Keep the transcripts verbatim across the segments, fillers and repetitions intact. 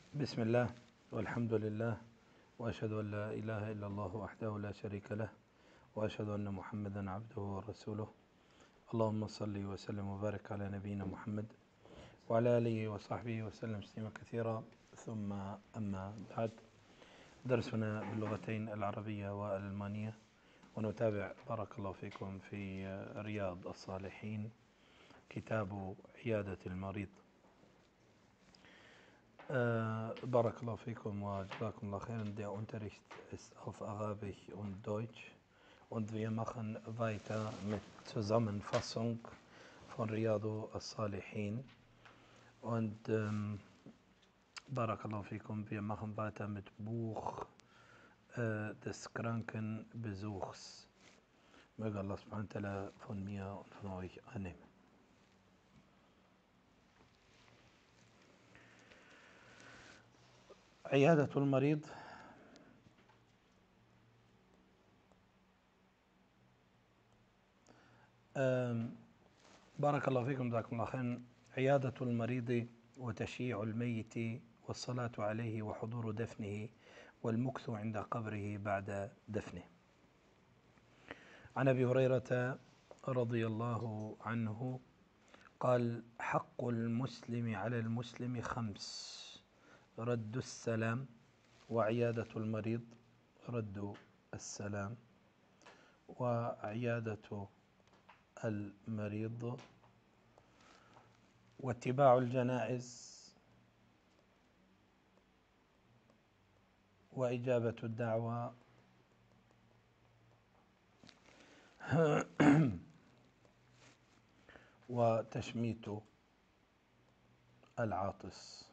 بسم الله والحمد لله، وأشهد أن لا إله إلا الله وحده لا شريك له، وأشهد أن محمدا عبده ورسوله. اللهم صل وسلم وبارك على نبينا محمد وعلى آله وصحبه وسلم تسليما كثيرا. ثم أما بعد، درسنا باللغتين العربية والألمانية، ونتابع بارك الله فيكم في رياض الصالحين كتاب عيادة المريض. Äh, Barakallahu fikum wa jazakumullah khairan. Der Unterricht ist auf Arabisch und Deutsch und wir machen weiter mit Zusammenfassung von Riyadu as-Salihin. Und ähm, Barakallahu fikum, wir machen weiter mit Buch äh, des Krankenbesuchs. Möge Allah subhanahu wa ta'ala von mir und von euch annehmen. عيادة المريض. بارك الله فيكم جزاكم الله خيرا. عيادة المريض وتشييع الميت والصلاة عليه وحضور دفنه والمكث عند قبره بعد دفنه. عن أبي هريرة رضي الله عنه قال: حق المسلم على المسلم خمس: رد السلام، وعيادة المريض رد السلام، وعيادة المريض، واتباع الجنائز، وإجابة الدعوة، وتشميت العاطس.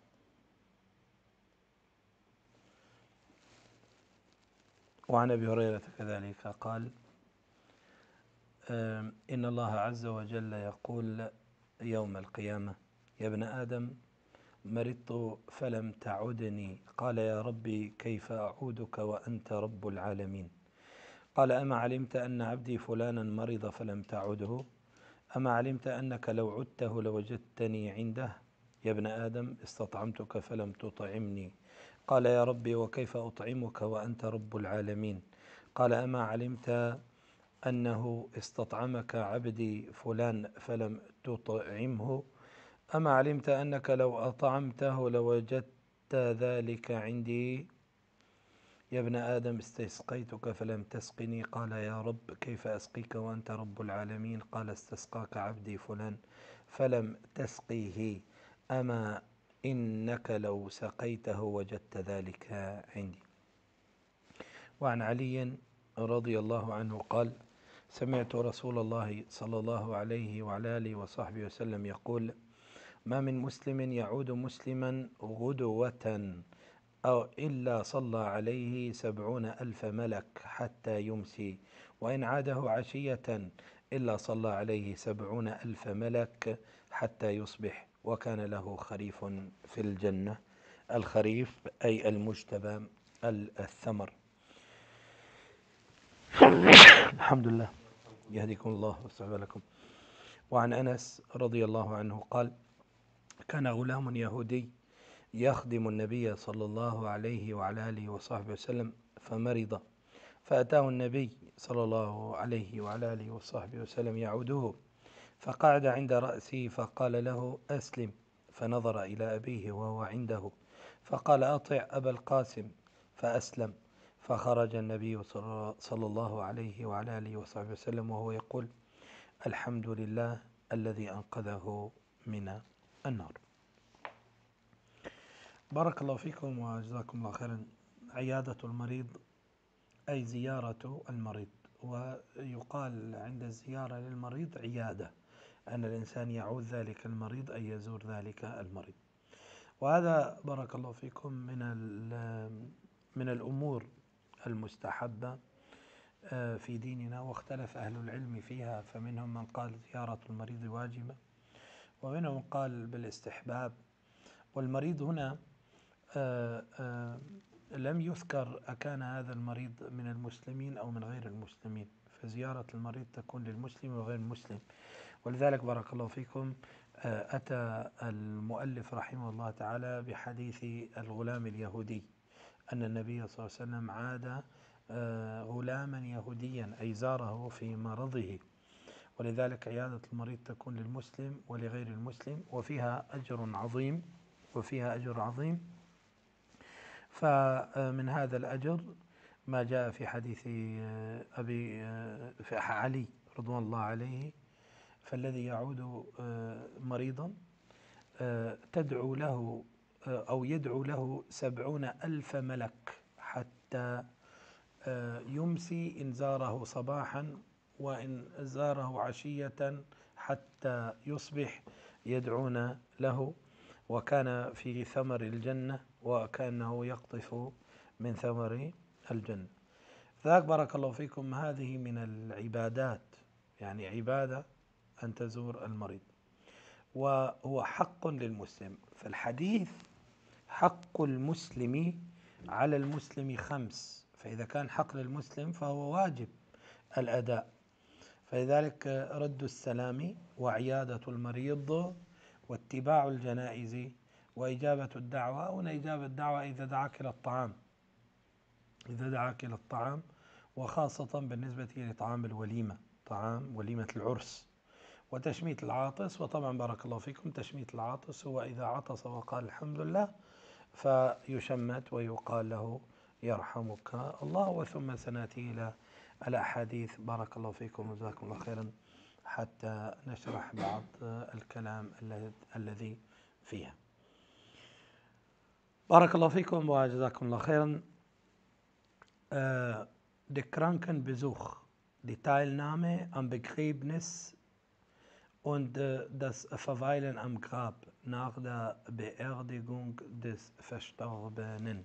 وعن أبي هريرة كذلك قال: إن الله عز وجل يقول يوم القيامة: يا ابن آدم، مرضت فلم تعدني. قال: يا ربي كيف أعودك وأنت رب العالمين؟ قال: أما علمت أن عبدي فلانا مرض فلم تعده؟ أما علمت أنك لو عدته لوجدتني عنده؟ يا ابن آدم، استطعمتك فلم تطعمني. قال: يا ربي وكيف أطعمك وأنت رب العالمين؟ قال: أما علمت أنه استطعمك عبدي فلان فلم تطعمه؟ أما علمت أنك لو أطعمته لوجدت ذلك عندي؟ يا ابن آدم، استسقيتك فلم تسقني. قال: يا رب كيف أسقيك وأنت رب العالمين؟ قال: استسقاك عبدي فلان فلم تسقيه. أما إنك لو سقيته وجدت ذلك عندي. وعن علي رضي الله عنه قال: سمعت رسول الله صلى الله عليه وعلى آله وصحبه وسلم يقول: ما من مسلم يعود مسلما غدوة أو إلا صلى عليه سبعون ألف ملك حتى يمسي، وإن عاده عشية إلا صلى عليه سبعون ألف ملك حتى يصبح، وكان له خريف في الجنة. الخريف أي المجتبى الثمر. الحمد لله، يهديكم الله ويصلح لكم. وعن أنس رضي الله عنه قال: كان غلام يهودي يخدم النبي صلى الله عليه وعلى آله وصحبه وسلم فمرض، فأتاه النبي صلى الله عليه وعلى آله وصحبه وسلم يعوده، فقعد عند رأسه فقال له: أسلم. فنظر إلى أبيه وهو عنده فقال: أطع أبا القاسم، فأسلم. فخرج النبي صلى الله عليه وعلى آله وصحبه وسلم وهو يقول: الحمد لله الذي أنقذه من النار. بارك الله فيكم وجزاكم الله خيرا. عيادة المريض أي زيارة المريض، ويقال عند الزيارة للمريض عيادة، أن الإنسان يعود ذلك المريض أي يزور ذلك المريض. وهذا بارك الله فيكم من من الأمور المستحبة في ديننا، واختلف أهل العلم فيها، فمنهم من قال زيارة المريض واجبة، ومنهم من قال بالاستحباب. والمريض هنا آآ آآ لم يذكر أكان هذا المريض من المسلمين أو من غير المسلمين، فزيارة المريض تكون للمسلم وغير المسلم. ولذلك بارك الله فيكم أتى المؤلف رحمه الله تعالى بحديث الغلام اليهودي أن النبي صلى الله عليه وسلم عاد غلاما يهوديا أي زاره في مرضه، ولذلك عيادة المريض تكون للمسلم ولغير المسلم، وفيها أجر عظيم وفيها أجر عظيم. فمن هذا الأجر ما جاء في حديث أبي في علي رضوان الله عليه: فالذي يعود مريضا تدعو له أو يدعو له سبعون ألف ملك حتى يمسي إن زاره صباحا، وإن زاره عشية حتى يصبح يدعون له، وكان في ثمر الجنة وكأنه يقطف من ثمر الجنة. فذاك بارك الله فيكم هذه من العبادات، يعني عبادة أن تزور المريض، وهو حق للمسلم. فالحديث حق المسلم على المسلم خمس، فإذا كان حق للمسلم فهو واجب الأداء. فلذلك رد السلام وعيادة المريض واتباع الجنائز وإجابة الدعوة. وهنا إجابة الدعوة إذا دعاك إلى الطعام، إذا دعاك إلى الطعام، وخاصة بالنسبة لطعام الوليمة، طعام وليمة العرس. وتشميت العاطس، وطبعا بارك الله فيكم تشميت العاطس هو إذا عطس وقال الحمد لله فيشمت ويقال له يرحمك الله. وثم سنأتي إلى الأحاديث بارك الله فيكم وجزاكم الله خيرا حتى نشرح بعض الكلام الذي فيها. بارك الله فيكم وجزاكم الله خيرا. De Krankenbesuch, die Teilnahme am Begräbnis und das Verweilen am Grab nach der Beerdigung des Verstorbenen.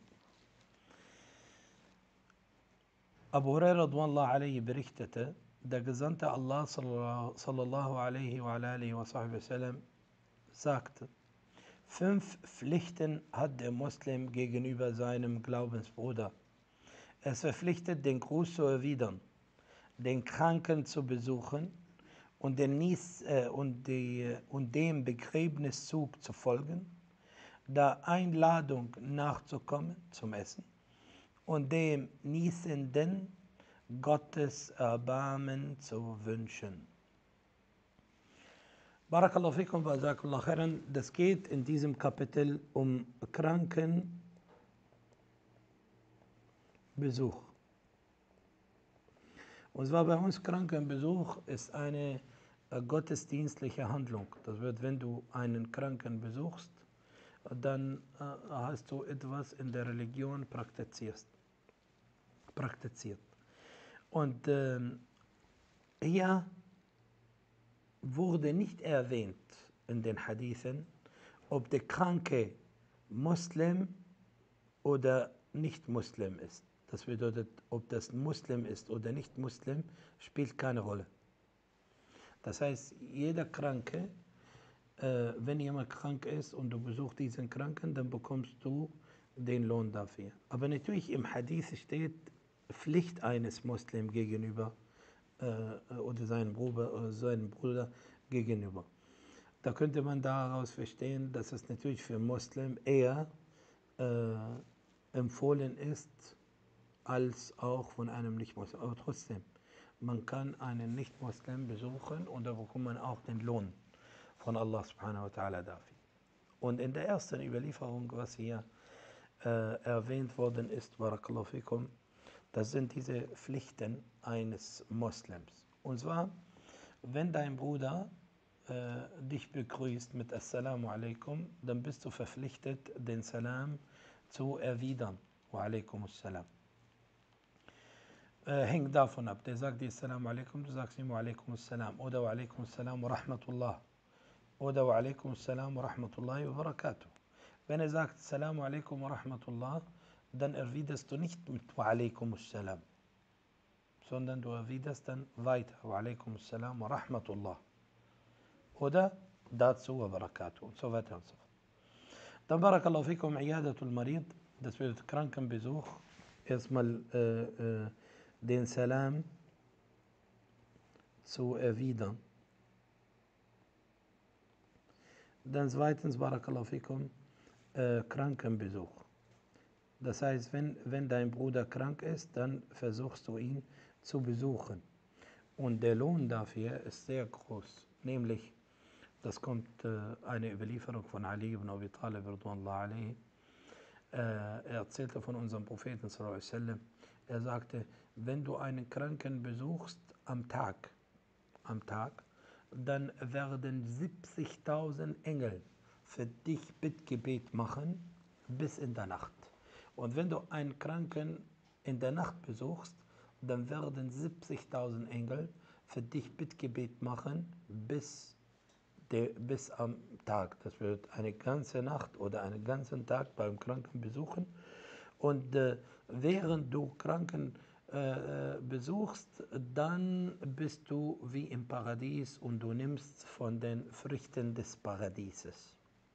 Abu Huraira radhiyallahu alayhi berichtete, der Gesandte Allah sallallahu alaihi wa alihi wa sahbihi wasallam sagte: Fünf Pflichten hat der Muslim gegenüber seinem Glaubensbruder. Es verpflichtet, den Gruß zu erwidern, den Kranken zu besuchen und, den Nies, äh, und, die, und dem Begräbniszug zu folgen, der Einladung nachzukommen zum Essen und dem Niesenden Gottes Erbarmen zu wünschen. Barakallahu fikum wa jazakallahu khairan. Das geht in diesem Kapitel um Krankenbesuch. Und zwar bei uns Krankenbesuch ist eine äh, gottesdienstliche Handlung. Das wird, wenn du einen Kranken besuchst, dann äh, hast du etwas in der Religion praktizierst, praktiziert. Und äh, hier wurde nicht erwähnt in den Hadithen, ob der Kranke Muslim oder nicht Muslim ist. Das bedeutet, ob das Muslim ist oder nicht Muslim, spielt keine Rolle. Das heißt, jeder Kranke, äh, wenn jemand krank ist und du besuchst diesen Kranken, dann bekommst du den Lohn dafür. Aber natürlich im Hadith steht Pflicht eines Muslims gegenüber äh, oder seinem Bruder, oder seinem Bruder gegenüber. Da könnte man daraus verstehen, dass es natürlich für Muslim eher äh, empfohlen ist, als auch von einem Nicht-Muslim. Aber trotzdem, man kann einen Nicht-Muslim besuchen und da bekommt man auch den Lohn von Allah subhanahu wa ta'ala dafür. Und in der ersten Überlieferung, was hier äh, erwähnt worden ist, barakallahu fikum, das sind diese Pflichten eines Moslems. Und zwar, wenn dein Bruder äh, dich begrüßt mit Assalamu alaikum, dann bist du verpflichtet, den Salam zu erwidern. Wa alaikum assalam. Äh, hängt davon ab. Der sagt dir Assalamu alaikum, du sagst ihm Wa alaikum assalam. Oder Wa alaikum assalam wa rahmatullah. Oder Wa alaikum assalam wa rahmatullahi wa barakatuh. Wenn er sagt Assalamu alaikum wa rahmatullah, dann erwiderst du nicht mit Wa alaikum assalam, sondern du erwiderst dann weiter Wa alaikum assalam wa rahmatullah. Oder dazu wa barakatuh und so weiter und so fort. Dann barakallahu fikum Iyadatul Marid, das wird Krankenbesuch. Erstmal äh, äh, den Salam zu erwidern. Dann zweitens, Barakallahu fikum, äh, Krankenbesuch. Das heißt, wenn, wenn dein Bruder krank ist, dann versuchst du ihn zu besuchen. Und der Lohn dafür ist sehr groß. Nämlich, das kommt äh, eine Überlieferung von Ali ibn Abi Talib, radhiyallahu anhu. Äh, er erzählte von unserem Propheten, sallallahu alaihi wasallam. Er sagte, wenn du einen Kranken besuchst am Tag, am Tag, dann werden siebzigtausend Engel für dich Bittgebet machen bis in der Nacht. Und wenn du einen Kranken in der Nacht besuchst, dann werden siebzigtausend Engel für dich Bittgebet machen bis, de, bis am Tag. Das wird eine ganze Nacht oder einen ganzen Tag beim Kranken besuchen. Und äh, während du Kranken äh, besuchst, dann bist du wie im Paradies und du nimmst von den Früchten des Paradieses.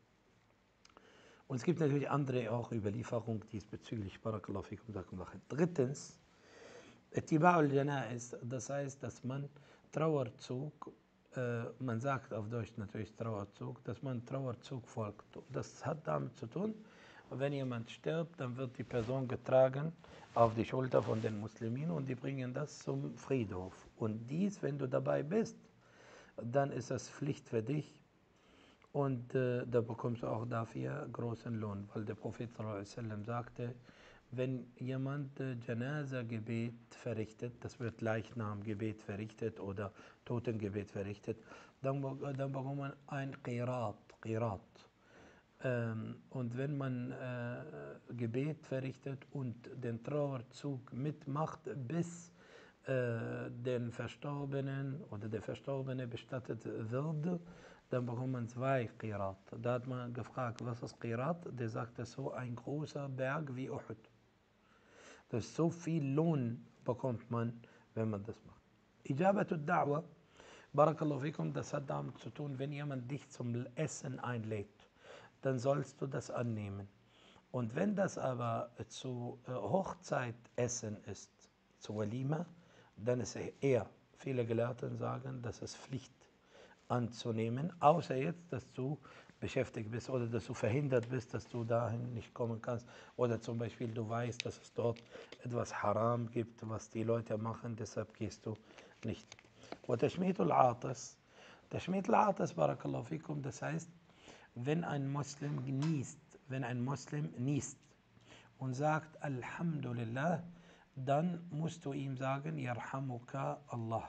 Und es gibt natürlich andere auch Überlieferungen diesbezüglich. Barakallahu fikum. Drittens, Ittiba'ul Janaiz, das heißt, dass man Trauerzug, äh, man sagt auf Deutsch natürlich Trauerzug, dass man Trauerzug folgt. Das hat damit zu tun, wenn jemand stirbt, dann wird die Person getragen auf die Schulter von den Muslimen und die bringen das zum Friedhof. Und dies, wenn du dabei bist, dann ist das Pflicht für dich und äh, da bekommst du auch dafür großen Lohn, weil der Prophet sallallahu alaihi wasallam sagte, wenn jemand äh, Janaza-Gebet verrichtet, das wird Leichnamgebet verrichtet oder Totengebet verrichtet, dann, dann bekommt man ein Qirat, Qirat. Ähm, und wenn man äh, Gebet verrichtet und den Trauerzug mitmacht, bis äh, den Verstorbenen oder der Verstorbene bestattet wird, dann bekommt man zwei Qirat. Da hat man gefragt, was ist Qirat? Der sagte, so ein großer Berg wie Uhud. Das ist so viel Lohn bekommt man, wenn man das macht. Ijabatul Da'wa, Barakallahu fikum, das hat damit zu tun, wenn jemand dich zum Essen einlädt, dann sollst du das annehmen. Und wenn das aber zu äh, Hochzeitessen ist, zu Walima, dann ist es eher, viele Gelehrten sagen, das ist Pflicht anzunehmen, außer jetzt, dass du beschäftigt bist oder dass du verhindert bist, dass du dahin nicht kommen kannst oder zum Beispiel du weißt, dass es dort etwas Haram gibt, was die Leute machen, deshalb gehst du nicht. Und Tashmit al-Atas, Tashmit al-Atas, Barakallahu fikum, das heißt, wenn ein Muslim genießt, wenn ein Muslim niest und sagt Alhamdulillah, dann musst du ihm sagen, Yarhamuka Allah.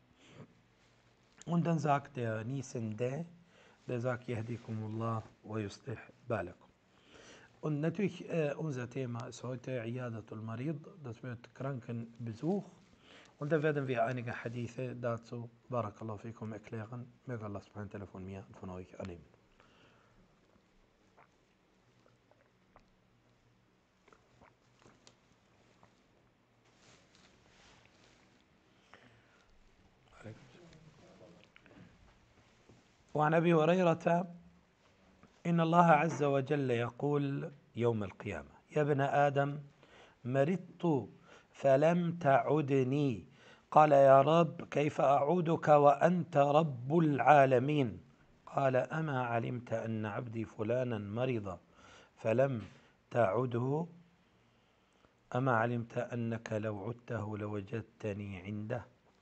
Und dann sagt der Niesende, der sagt, Yahdikumullah wa yuslih balakum. Und natürlich, äh, unser Thema ist heute Iyadatul Marid, das wird Krankenbesuch. Und da werden wir einige Hadithe dazu, Barakallahu fikum, erklären. Möge Allah subhanahu wa ta'ala von mir und von euch annehmen. وعن أبي هريرة إن الله عز وجل يقول يوم القيامة يا ابن آدم مرضت فلم تعدني قال يا رب كيف أعودك وأنت رب العالمين قال أما علمت أن عبدي فلانا مرض فلم تعده أما علمت أنك لو عدته لوجدتني عنده.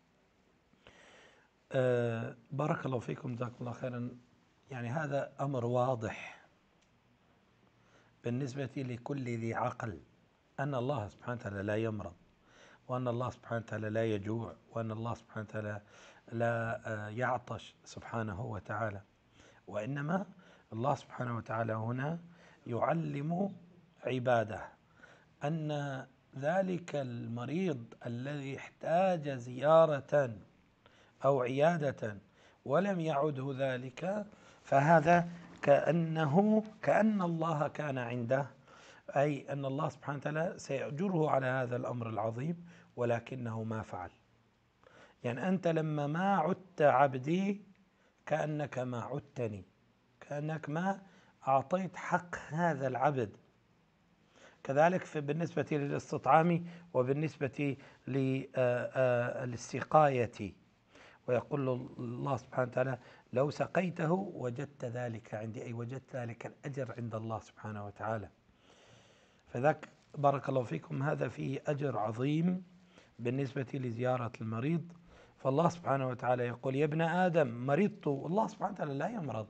أه بارك الله فيكم، جزاكم الله خيرا. يعني هذا أمر واضح بالنسبة لكل ذي عقل أن الله سبحانه وتعالى لا يمرض، وأن الله سبحانه وتعالى لا يجوع، وأن الله سبحانه وتعالى لا يعطش سبحانه وتعالى، وإنما الله سبحانه وتعالى هنا يعلم عباده أن ذلك المريض الذي احتاج زيارة أو عيادة ولم يعده ذلك فهذا كأنه كأن الله كان عنده، أي أن الله سبحانه وتعالى سيأجره على هذا الأمر العظيم ولكنه ما فعل. يعني أنت لما ما عدت عبدي كأنك ما عدتني، كأنك ما أعطيت حق هذا العبد. كذلك بالنسبة للاستطعام وبالنسبة للسقاية ويقول له الله سبحانه وتعالى لو سقيته وجدت ذلك عندي، أي وجدت ذلك الأجر عند الله سبحانه وتعالى. فذاك بارك الله فيكم هذا فيه أجر عظيم بالنسبة لزيارة المريض. فالله سبحانه وتعالى يقول يا ابن آدم مرضت، الله سبحانه وتعالى لا يمرض،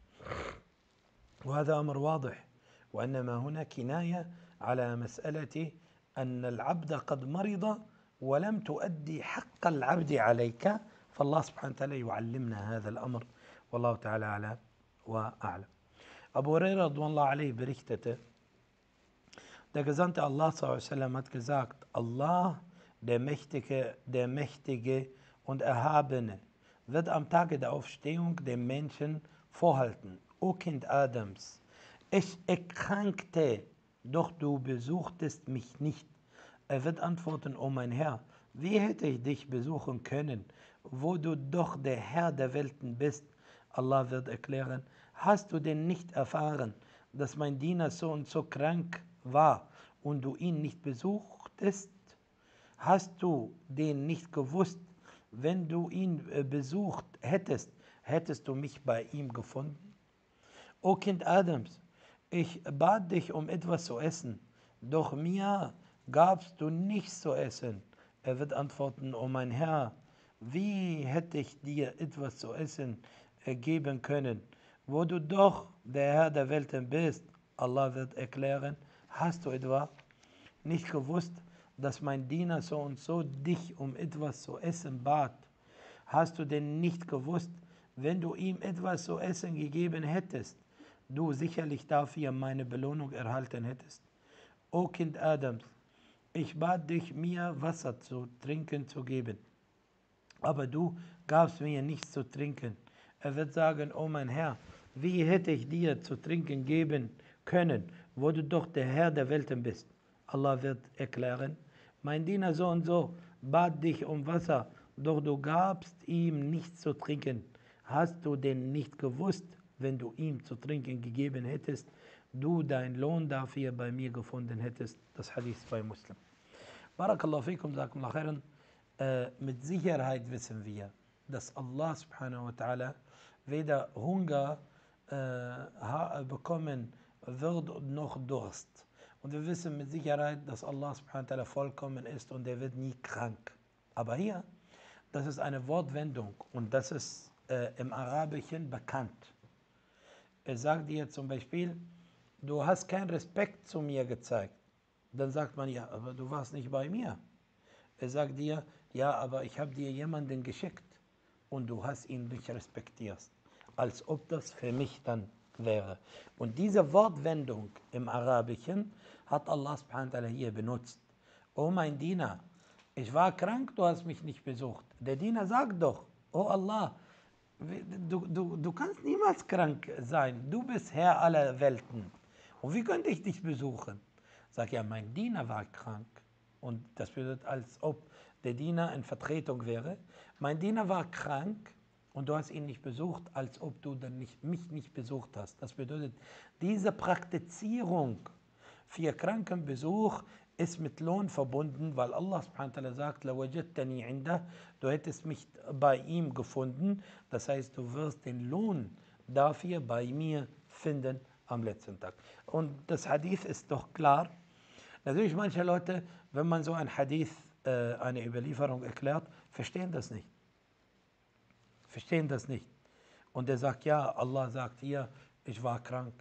وهذا أمر واضح، وإنما هنا كناية على مسألة أن العبد قد مرض ولم تؤدي حق العبد عليك، فالله سبحانه وتعالى يعلمنا هذا الأمر، والله تعالى أعلى وأعلم. Abu Huraira radhiyallahu anhu berichtete, der Gesandte Allah sallallahu alaihi wasallam hat gesagt, Allah, der Mächtige, der Mächtige und Erhabene, wird am Tage der Aufstehung den Menschen vorhalten: O Kind Adams, ich erkrankte, doch du besuchtest mich nicht. Er wird antworten, o mein Herr, wie hätte ich dich besuchen können, wo du doch der Herr der Welten bist? Allah wird erklären, hast du denn nicht erfahren, dass mein Diener so und so krank war und du ihn nicht besuchtest? Hast du den nicht gewusst, wenn du ihn besucht hättest, hättest du mich bei ihm gefunden? O Kind Adams, ich bat dich um etwas zu essen, doch mir gabst du nichts zu essen. Er wird antworten, o mein Herr, wie hätte ich dir etwas zu essen geben können, wo du doch der Herr der Welten bist? Allah wird erklären, hast du etwa nicht gewusst, dass mein Diener so und so dich um etwas zu essen bat? Hast du denn nicht gewusst, wenn du ihm etwas zu essen gegeben hättest, du sicherlich dafür meine Belohnung erhalten hättest? O Kind Adams, ich bat dich, mir Wasser zu trinken zu geben, aber du gabst mir nichts zu trinken. Er wird sagen, o mein Herr, wie hätte ich dir zu trinken geben können, wo du doch der Herr der Welten bist? Allah wird erklären, mein Diener so und so bat dich um Wasser, doch du gabst ihm nichts zu trinken. Hast du denn nicht gewusst, wenn du ihm zu trinken gegeben hättest, du deinen Lohn dafür bei mir gefunden hättest? Das Hadith bei Muslim. Barakallahu fikum, sakum khairan. Äh, mit Sicherheit wissen wir, dass Allah subhanahu wa ta'ala weder Hunger äh, bekommen wird noch Durst. Und wir wissen mit Sicherheit, dass Allah subhanahu wa ta'ala vollkommen ist und er wird nie krank. Aber hier, das ist eine Wortwendung und das ist äh, im Arabischen bekannt. Er sagt dir zum Beispiel, du hast keinen Respekt zu mir gezeigt. Dann sagt man, ja, aber du warst nicht bei mir. Er sagt dir, ja, aber ich habe dir jemanden geschickt und du hast ihn nicht respektiert, als ob das für mich dann wäre. Und diese Wortwendung im Arabischen hat Allah subhanahu wa ta'ala hier benutzt. O mein Diener, ich war krank, du hast mich nicht besucht. Der Diener sagt doch, o Allah, du, du, du kannst niemals krank sein, du bist Herr aller Welten. Und wie könnte ich dich besuchen? Sag ja, mein Diener war krank. Und das bedeutet, als ob der Diener in Vertretung wäre. Mein Diener war krank und du hast ihn nicht besucht, als ob du dann nicht, mich nicht besucht hast. Das bedeutet, diese Praktizierung für Krankenbesuch ist mit Lohn verbunden, weil Allah subhanahu wa ta'ala sagt, لَوَجَدْتَنِي عِنْدَهُ, du hättest mich bei ihm gefunden. Das heißt, du wirst den Lohn dafür bei mir finden am letzten Tag. Und das Hadith ist doch klar. Natürlich, manche Leute, wenn man so ein Hadith, äh, eine Überlieferung erklärt, verstehen das nicht. Verstehen das nicht. Und er sagt, ja, Allah sagt hier, ich war krank.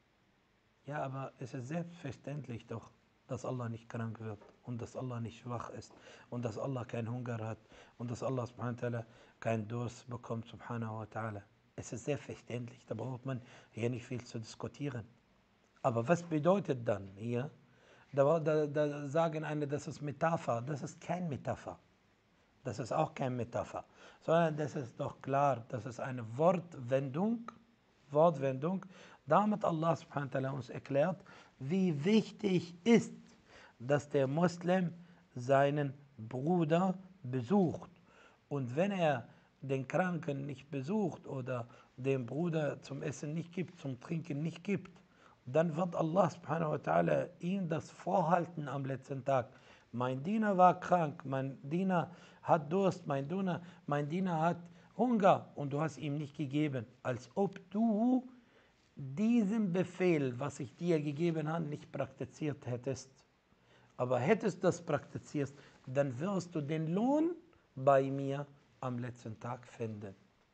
Ja, aber es ist selbstverständlich doch, dass Allah nicht krank wird und dass Allah nicht schwach ist und dass Allah keinen Hunger hat und dass Allah subhanahu wa ta'ala keinen Durst bekommt, subhanahu wa ta'ala. Es ist selbstverständlich, da braucht man hier nicht viel zu diskutieren. Aber was bedeutet dann hier? Da, da, da sagen einige, das ist Metapher. Das ist kein Metapher. Das ist auch kein Metapher. Sondern das ist doch klar, das ist eine Wortwendung, Wortwendung, damit Allah subhanahu wa ta'ala uns erklärt, wie wichtig ist, dass der Muslim seinen Bruder besucht. Und wenn er den Kranken nicht besucht oder dem Bruder zum Essen nicht gibt, zum Trinken nicht gibt, dann wird Allah subhanahu wa ta'ala ihm das vorhalten am letzten Tag, Mein Diener war krank, mein Diener hat Durst, mein Diener, mein Diener hat Hunger und du hast ihm nicht gegeben, als ob du diesen Befehl, was ich dir gegeben habe, nicht praktiziert hättest. Aber hättest du das praktiziert, dann wirst du den Lohn bei mir am letzten Tag finden.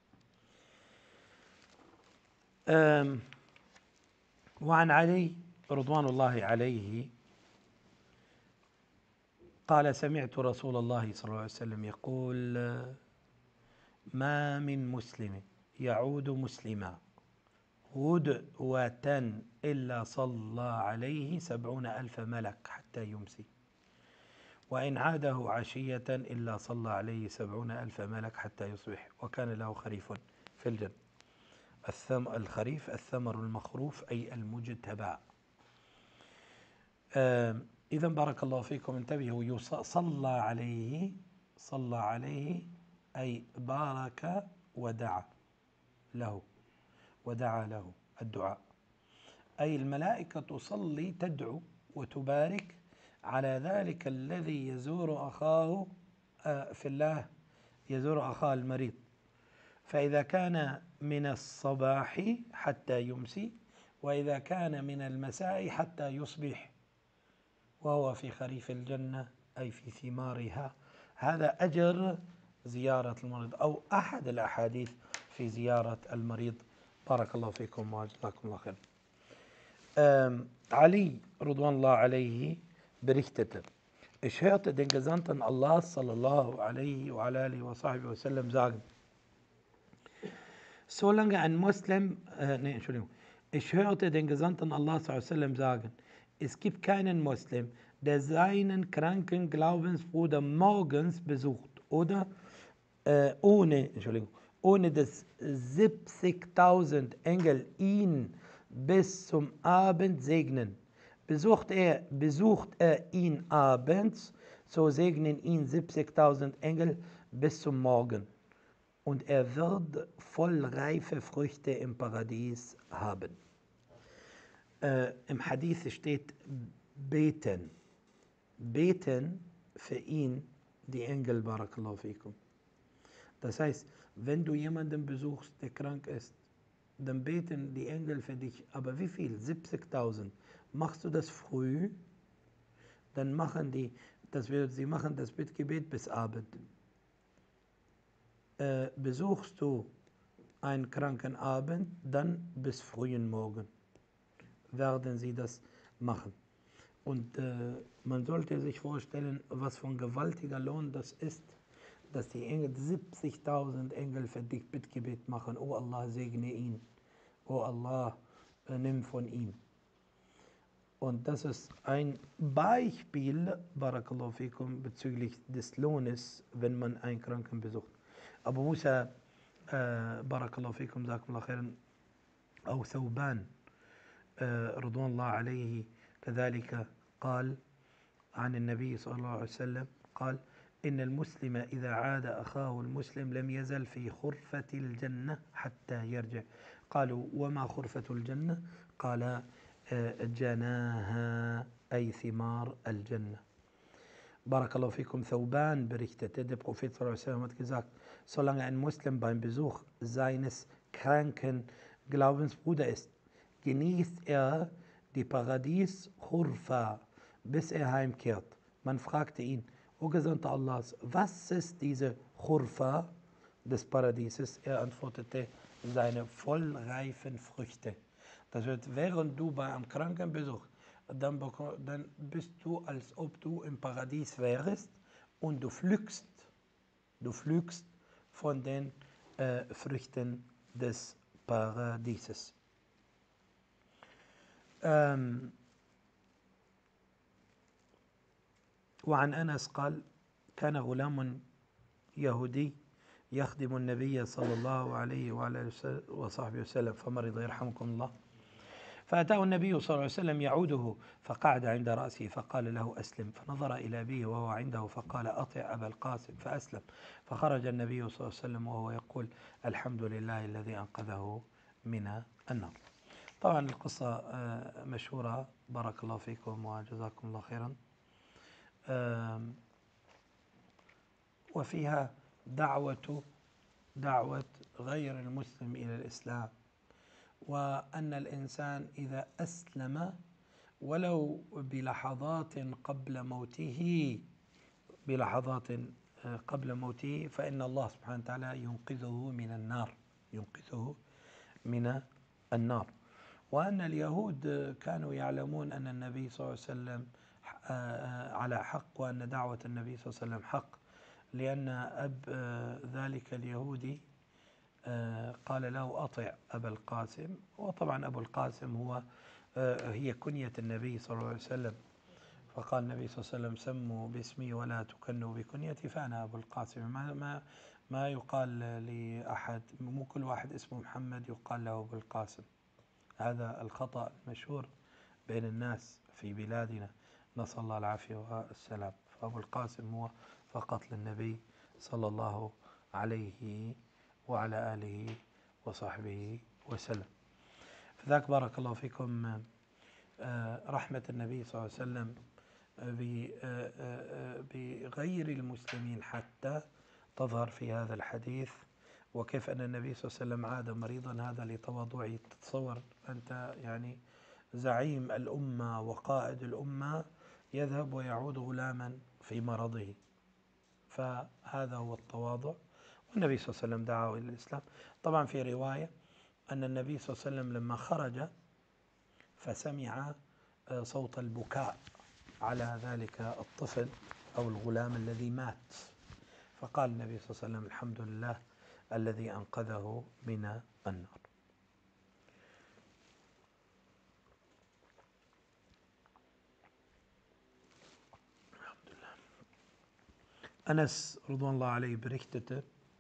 Ähm, وعن علي رضوان الله عليه قال سمعت رسول الله صلى الله عليه وسلم يقول ما من مسلم يعود مسلما غدوة إلا صلى عليه سبعون ألف ملك حتى يمسي وإن عاده عشية إلا صلى عليه سبعون ألف ملك حتى يصبح وكان له خريف في الجنة. الثم الخريف الثمر المخروف أي المجتبى. إذا بارك الله فيكم انتبهوا، صلى عليه صلى عليه أي بارك ودعا له ودعا له الدعاء، أي الملائكة تصلي تدعو وتبارك على ذلك الذي يزور أخاه في الله، يزور أخاه المريض. فإذا كان من الصباح حتى يمسي، وإذا كان من المساء حتى يصبح، وهو في خريف الجنة أي في ثمارها. هذا أجر زيارة المريض أو أحد الأحاديث في زيارة المريض. بارك الله فيكم وجزاكم الله خير. Ali Radhiyallahu Anhu berichtete, ich hörte den Gesandten Allah sallallahu alaihi wa alihi wa sahbihi wasallam sagen, solange ein Muslim, äh, nee, Entschuldigung, ich hörte den Gesandten Allah sallallahu alaihi wa sallam sagen, es gibt keinen Muslim, der seinen kranken Glaubensbruder morgens besucht oder äh, ohne, Entschuldigung, ohne dass siebzigtausend Engel ihn bis zum Abend segnen. Besucht er, besucht er ihn abends, so segnen ihn siebzigtausend Engel bis zum Morgen. Und er wird voll reife Früchte im Paradies haben. Äh, Im Hadith steht beten. Beten für ihn die Engel, barakallahu fikum. Das heißt, wenn du jemanden besuchst, der krank ist, dann beten die Engel für dich. Aber wie viel? siebzigtausend. Machst du das früh, dann machen die, das wird, sie machen das Bittgebet bis Abend. Äh, besuchst du einen kranken Abend, dann bis frühen Morgen werden sie das machen. Und äh, man sollte sich vorstellen, was für ein gewaltiger Lohn das ist, dass die Engel, siebzigtausend Engel für dich Bittgebet machen. Oh Allah, segne ihn. Oh Allah, äh, nimm von ihm. Und das ist ein Beispiel, barakallahu fikum, bezüglich des Lohnes, wenn man einen Kranken besucht. Abu Musa, äh, barakallahu fikum, jazakumullah khairan, أو ثوبان رضوان الله عليه كذلك قال عن النبي صلى الله عليه وسلم قال إن المسلم إذا عاد أخاه المسلم لم يزل في خرفة الجنة حتى يرجع. قالوا وما خرفة الجنة؟ قال جناها أي ثمار الجنة. بارك الله fikum. Thauban berichtete, der Prophet sallallahu alaihi wasallam hat gesagt, solange ein Muslim beim Besuch seines kranken Glaubensbruders ist, genießt er die Paradies Khurfa, bis er heimkehrt. Man fragte ihn, O Gesandter Allahs, was ist diese Khurfa des Paradieses? Er antwortete, seine vollreifen Früchte. Das wird, während du bei einem Krankenbesuch, dann, dann bist du, als ob du im Paradies wärst und du pflückst, du pflückst von den äh, Früchten des Paradieses. Ähm, وعن أنس قال كان غلام يهودي يخدم النبي صلى الله عليه وعلى وصحبه وسلم فمرض يرحمكم الله، فأتاه النبي صلى الله عليه وسلم يعوده فقعد عند رأسه فقال له أسلم، فنظر إلى أبيه وهو عنده فقال أطع أبا القاسم فأسلم، فخرج النبي صلى الله عليه وسلم وهو يقول الحمد لله الذي أنقذه من النار. طبعا القصة مشهورة، بارك الله فيكم وجزاكم الله خيرا. وفيها دعوة دعوة غير المسلم إلى الإسلام، وأن الإنسان إذا أسلم ولو بلحظات قبل موته بلحظات قبل موته فإن الله سبحانه وتعالى ينقذه من النار ينقذه من النار. وأن اليهود كانوا يعلمون أن النبي صلى الله عليه وسلم على حق، وأن دعوة النبي صلى الله عليه وسلم حق، لأن أب ذلك اليهودي قال له أطع أبا القاسم. وطبعا أبو القاسم هو هي كنية النبي صلى الله عليه وسلم، فقال النبي صلى الله عليه وسلم سموا باسمي ولا تكنوا بكنيتي فأنا أبو القاسم. ما ما ما يقال لأحد، مو كل واحد اسمه محمد يقال له أبو القاسم. هذا الخطأ المشهور بين الناس في بلادنا، نسأل الله العافية والسلام. فأبو القاسم هو فقط للنبي صلى الله عليه وعلى آله وصحبه وسلم. فذاك بارك الله فيكم رحمة النبي صلى الله عليه وسلم بغير المسلمين حتى تظهر في هذا الحديث، وكيف أن النبي صلى الله عليه وسلم عاد مريضا، هذا لتواضعه. تتصور أنت يعني زعيم الأمة وقائد الأمة يذهب ويعود غلاما في مرضه، فهذا هو التواضع. والنبي صلى الله عليه وسلم دعاه إلى الإسلام. طبعا في رواية أن النبي صلى الله عليه وسلم لما خرج فسمع صوت البكاء على ذلك الطفل أو الغلام الذي مات، فقال النبي صلى الله عليه وسلم الحمد لله الذي أنقذه من النار. الحمد لله. Anas radhiyallahu anhu berichtete,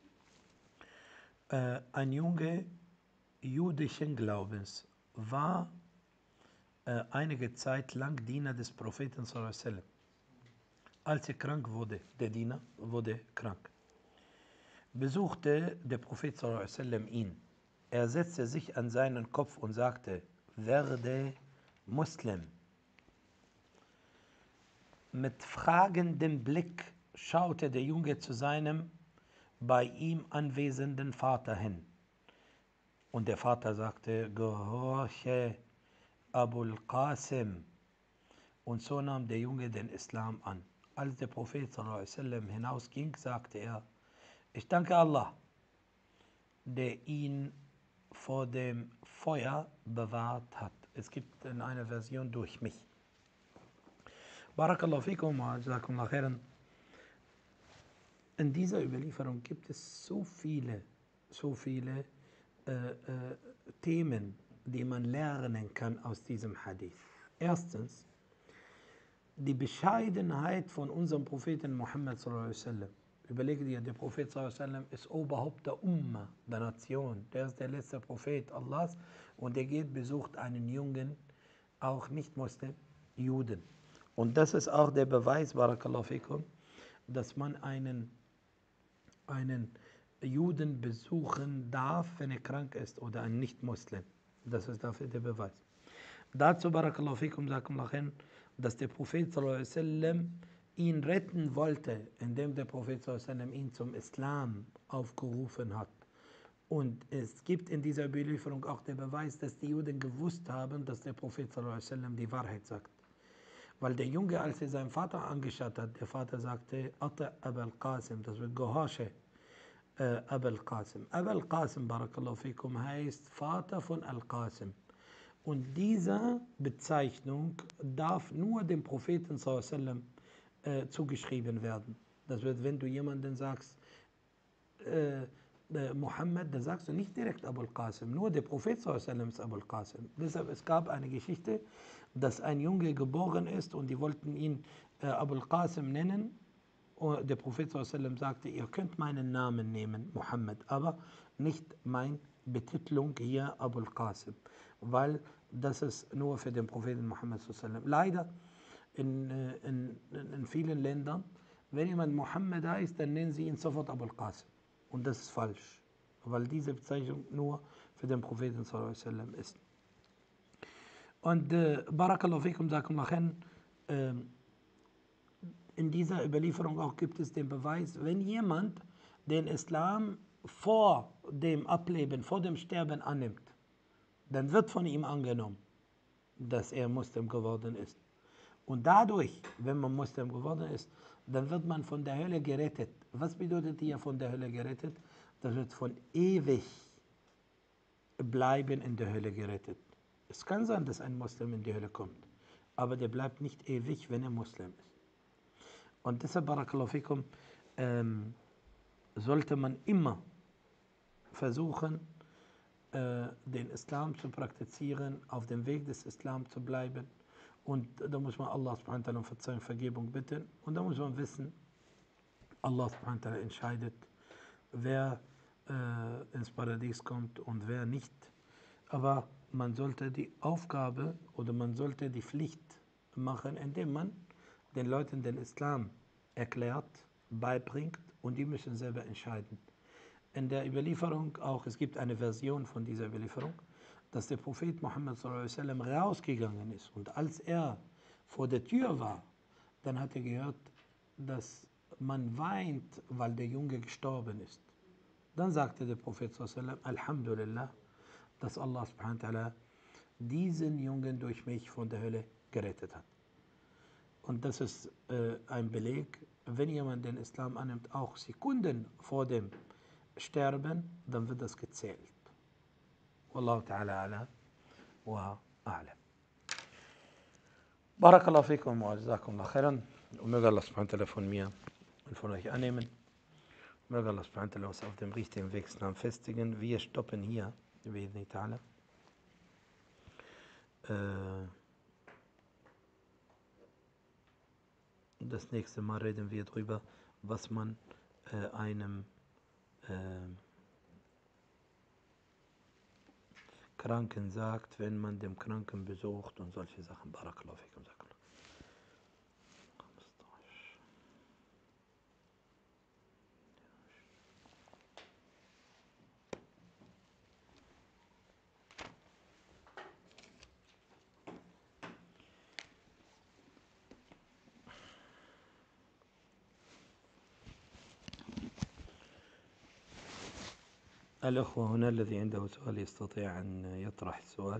äh, ein Junge jüdischen Glaubens war äh, einige Zeit lang Diener des Propheten sallallahu alaihi wasallam. Als er krank wurde, der Diener wurde krank, besuchte der Prophet sallallahu alaihi wasallam ihn. Er setzte sich an seinen Kopf und sagte, werde Muslim. Mit fragendem Blick schaute der Junge zu seinem bei ihm anwesenden Vater hin. Und der Vater sagte, gehorche Abul Qasim. Und so nahm der Junge den Islam an. Als der Prophet sallallahu alaihi wasallam hinausging, sagte er, ich danke Allah, der ihn vor dem Feuer bewahrt hat. Es gibt in einer Version durch mich. Barakallahu fikum wa jazakumullah khairan. In dieser Überlieferung gibt es so viele, so viele äh, äh, Themen, die man lernen kann aus diesem Hadith. Erstens, die Bescheidenheit von unserem Propheten Muhammad sallallahu alaihi wasallam. Überlege dir, der Prophet sallallahu alaihi wasallam ist Oberhaupt der Umma, der Nation. Der ist der letzte Prophet Allahs und der geht, besucht einen Jungen, auch Nicht-Muslim, Juden. Und das ist auch der Beweis, barakallahu fikum, dass man einen, einen Juden besuchen darf, wenn er krank ist, oder einen Nicht-Muslim. Das ist dafür der Beweis. Dazu, barakallahu fikum, dass der Prophet sallallahu alaihi wasallam ihn retten wollte, indem der Prophet sallallahu alaihi wasallam ihn zum Islam aufgerufen hat. Und es gibt in dieser Überlieferung auch den Beweis, dass die Juden gewusst haben, dass der Prophet sallallahu alaihi wasallam die Wahrheit sagt. Weil der Junge, als er seinen Vater angeschaut hat, der Vater sagte, Ata Abul Qasim, das wird gehorche äh, Abul Qasim. Abul Qasim, barakallahu fikum, heißt Vater von Al-Qasim. Und diese Bezeichnung darf nur dem Propheten sallallahu alaihi wasallam äh, zugeschrieben werden. Das wird, wenn du jemanden sagst, äh, äh, Muhammad, dann sagst du nicht direkt Abul Qasim, nur der Prophet sallallahu alaihi wasallam ist Abul Qasim. Deshalb, es gab eine Geschichte, dass ein Junge geboren ist und die wollten ihn äh, Abul Qasim nennen. Und der Prophet sallallahu alaihi wasallam sagte, ihr könnt meinen Namen nehmen, Muhammad, aber nicht meine Betitelung hier Abul Qasim, weil das ist nur für den Propheten Muhammad sallallahu alaihi wasallam. Leider in, in, in vielen Ländern, wenn jemand Muhammad heißt, dann nennen sie ihn sofort Abul Qasim. Und das ist falsch, weil diese Bezeichnung nur für den Propheten sallallahu alaihi wasallam ist. Und äh, barakallahu fikum, jazakumullah khairan, äh, in dieser Überlieferung auch gibt es den Beweis, wenn jemand den Islam vor dem Ableben, vor dem Sterben annimmt, dann wird von ihm angenommen, dass er Muslim geworden ist. Und dadurch, wenn man Muslim geworden ist, dann wird man von der Hölle gerettet. Was bedeutet hier von der Hölle gerettet? Das wird von ewig bleiben in der Hölle gerettet. Es kann sein, dass ein Muslim in die Hölle kommt, aber der bleibt nicht ewig, wenn er Muslim ist. Und deshalb, Barakallahu fikum, ähm, sollte man immer versuchen, äh, den Islam zu praktizieren, auf dem Weg des Islam zu bleiben. Und da muss man Allah subhanahu wa ta'ala um Verzeihung, Vergebung bitten. Und da muss man wissen, Allah subhanahu wa ta'ala entscheidet, wer äh, ins Paradies kommt und wer nicht. Aber man sollte die Aufgabe oder man sollte die Pflicht machen, indem man den Leuten den Islam erklärt, beibringt und die müssen selber entscheiden. In der Überlieferung auch, es gibt eine Version von dieser Überlieferung, dass der Prophet Muhammad sallallahu alaihi wasallam rausgegangen ist und als er vor der Tür war, dann hat er gehört, dass man weint, weil der Junge gestorben ist. Dann sagte der Prophet sallallahu alaihi wasallam, Alhamdulillah, dass Allah subhanahu wa ta'ala diesen Jungen durch mich von der Hölle gerettet hat. Und das ist äh, ein Beleg, wenn jemand den Islam annimmt, auch Sekunden vor dem Sterben, dann wird das gezählt. Wallahu ta'ala ala wa a'lam. Barakallahu fikum wa jazakumullah khairan. Und möge Allah subhanahu wa ta'ala von mir und von euch annehmen. Möge Allah subhanahu wa ta'ala uns auf dem richtigen Weg Islam festigen. Wir stoppen hier, bi'idhni ta'ala. Das nächste Mal reden wir darüber, was man äh, einem äh, Kranken sagt, wenn man den Kranken besucht und solche Sachen. Barakallahu fikum. الأخوة هنا الذي عنده سؤال يستطيع أن يطرح السؤال،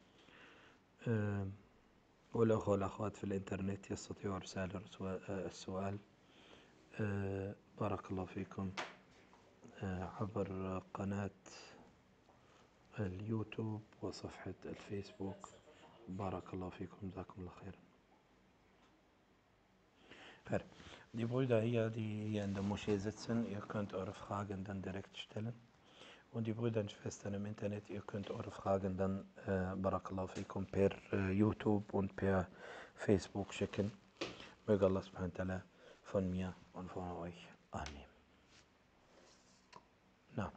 والأخوة والأخوات في الإنترنت يستطيعوا إرسال السؤال بارك الله فيكم عبر قناة اليوتيوب وصفحة الفيسبوك. بارك الله فيكم, جزاكم الله خيرا. Herr, die Brüder hier, die hier in der Moschee sitzen, ihr könnt eure Fragen dann direkt stellen. Und die Brüder und Schwestern im Internet, ihr könnt eure Fragen dann, äh, Barakallahu fikum, per äh, YouTube und per Facebook schicken. Möge Allah subhanahu wa ta'ala von mir und von euch annehmen. Na.